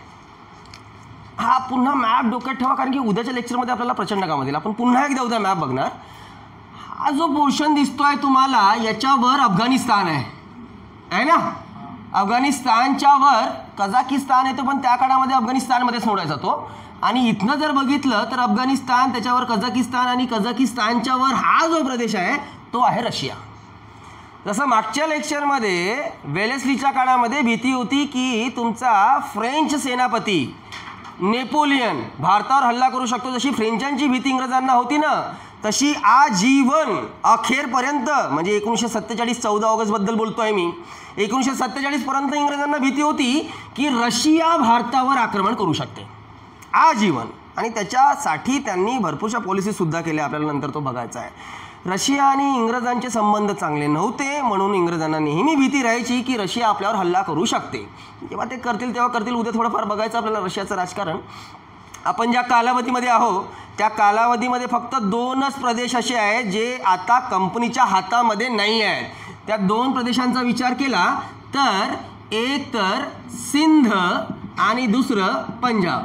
हा पुन्हा मॅप डोक्यात ठेवा कारण की उद्याच्या लेक्चरमध्ये आपल्याला प्रचंड कामात येईल. आपण पुन्हा एकदा उद्या मॅप बघणार. हा जो पोर्शन दिसतोय तुम्हाला याच्यावर अफगाणिस्तान आहे ना. अफगाणिस्तानच्या वर कझाकिस्तान येतो पण त्या काळामध्ये अफगाणिस्तानमध्येच मोडायचा तो. आणि इथनं जर बघितलं तर अफगाणिस्तान, त्याच्यावर कझाकिस्तान आणि कझाकिस्तानच्या वर हा जो प्रदेश आहे तो आहे रशिया. जसं मागच्या लेक्चरमध्ये वेलेस्लीच्या काळामध्ये भीती होती की तुमचा फ्रेंच सेनापती नेपोलियन भारतावर हल्ला करू शकतो. जशी फ्रेंचांची भीती इंग्रजांना होती ना तशी आजीवन अखेरपर्यंत म्हणजे 1947 14 ऑगस्टबद्दल बोलतो आहे मी. 1947 पर्यंत इंग्रजांना भीती होती की रशिया भारतावर आक्रमण करू शकते आजीवन. आणि त्याच्यासाठी त्यांनी भरपूरशा पॉलिसीसुद्धा केल्या. आपल्याला नंतर तो बघायचा आहे. रशिया आणि इंग्रजांचे संबंध चांगले नव्हते म्हणून इंग्रजांना नेहमी भीती राहायची की रशिया आपल्यावर हल्ला करू शकते. जेव्हा ते करतील तेव्हा करतील. उद्या थोडंफार बघायचं आपल्याला रशियाचं राजकारण. आपण ज्या कालावधीमध्ये आहोत त्या कालावधीमध्ये फक्त 2च प्रदेश असे आहेत जे आता कंपनीच्या हातामध्ये नाही आहेत. त्या 2 प्रदेशांचा विचार केला तर एक तर सिंध आणि दुसरं पंजाब.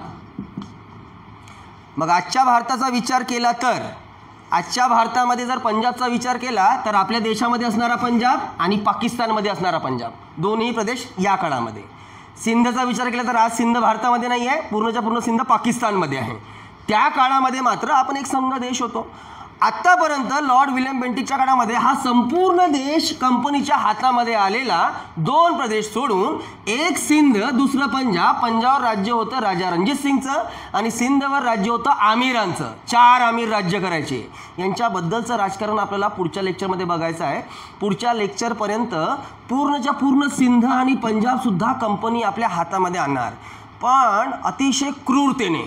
मग आजच्या भारताचा विचार केला तर आजच्या भारतामध्ये जर पंजाबचा विचार केला तर आपल्या देशामध्ये असणारा पंजाब आणि पाकिस्तानमध्ये असणारा पंजाब दोन्ही प्रदेश या काळामध्ये. सिंधचा विचार केला तर आज सिंध भारतामध्ये नाही आहे, पूर्णच्या पूर्ण सिंध पाकिस्तानमध्ये आहे. त्या काळामध्ये मात्र आपण एक संघ देश होतो. आत्तापर्यंत लॉर्ड विल्यम बेंटिंकच्या काळामध्ये हा संपूर्ण देश कंपनीच्या हातामध्ये आलेला 2 प्रदेश सोडून एक सिंध दुसरं पंजाब. पंजाबवर राज्य होतं राजा रणजित सिंगचं आणि सिंधवर राज्य होतं आमिरांचं. 4 आमिर राज्य करायचे. यांच्याबद्दलचं राजकारण आपल्याला पुढच्या लेक्चरमध्ये बघायचं आहे. पुढच्या लेक्चरपर्यंत पूर्णच्या पूर्ण सिंध आणि पंजाबसुद्धा कंपनी आपल्या हातामध्ये आणणार पण अतिशय क्रूरतेने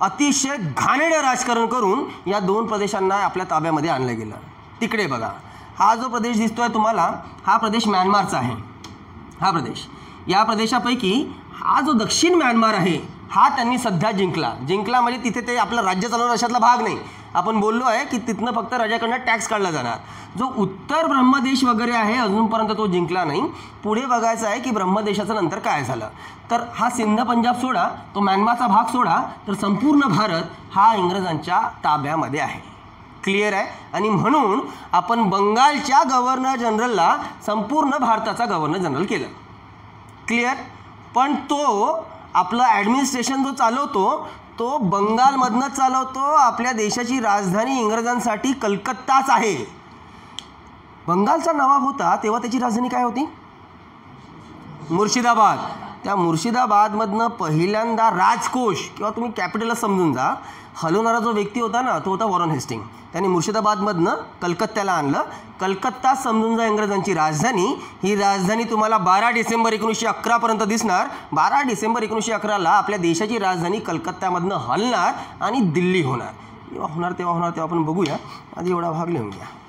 अतिशय घाणेरडं राजकारण करून या 2 प्रदेशांना आपल्या ताब्यामध्ये आणलं गेलं. तिकडे बघा हा जो प्रदेश दिसतोय तुम्हाला, हा प्रदेश म्यानमारचा आहे. हा प्रदेश, या प्रदेशापैकी हा जो दक्षिण म्यानमार आहे हा त्यांनी सध्या जिंकला म्हणजे तिथे ते आपलं राज्य चालवणार अशातला भाग नाही. आपण बोललो आहे की तिथनं फक्त राजाकडनं टॅक्स काढला जाणार. जो उत्तर ब्रह्मदेश वगैरे आहे अजूनपर्यंत तो जिंकला नाही. पुढे बघायचं आहे की ब्रह्मदेशाचं नंतर काय झालं. तर हा सिंध पंजाब सोडा, तो म्यानमारचा भाग सोडा, तर संपूर्ण भारत हा इंग्रजांच्या ताब्यामध्ये आहे. क्लिअर आहे. आणि म्हणून आपण बंगालच्या गव्हर्नर जनरलला संपूर्ण भारताचा गव्हर्नर जनरल केलं. क्लिअर. पण तो आपलं ॲडमिनिस्ट्रेशन जो चालवतो तो बंगालमधनंच चालवतो. आपल्या देशाची राजधानी इंग्रजांसाठी कलकत्ताच आहे. बंगालचा नवाब होता तेव्हा त्याची राजधानी काय होती? मुर्शिदाबाद. त्या मुर्शिदाबादमधनं पहिल्यांदा राजकोष किंवा तुम्ही कॅपिटलच समजून जा हलवणारा जो व्यक्ती होता ना तो होता वॉरेन हेस्टिंग. त्याने मुर्शिदाबादमधनं कलकत्त्याला आणलं. कलकत्ता समजून जा इंग्रजांची राजधानी. ही राजधानी तुम्हाला 12 डिसेंबर 1911 पर्यंत दिसणार. 12 डिसेंबर 1911ला आपल्या देशाची राजधानी कलकत्त्यामधनं हलणार आणि दिल्ली होणार. जेव्हा होणार तेव्हा आपण बघूया. आधी एवढा भाग लिहून घ्या.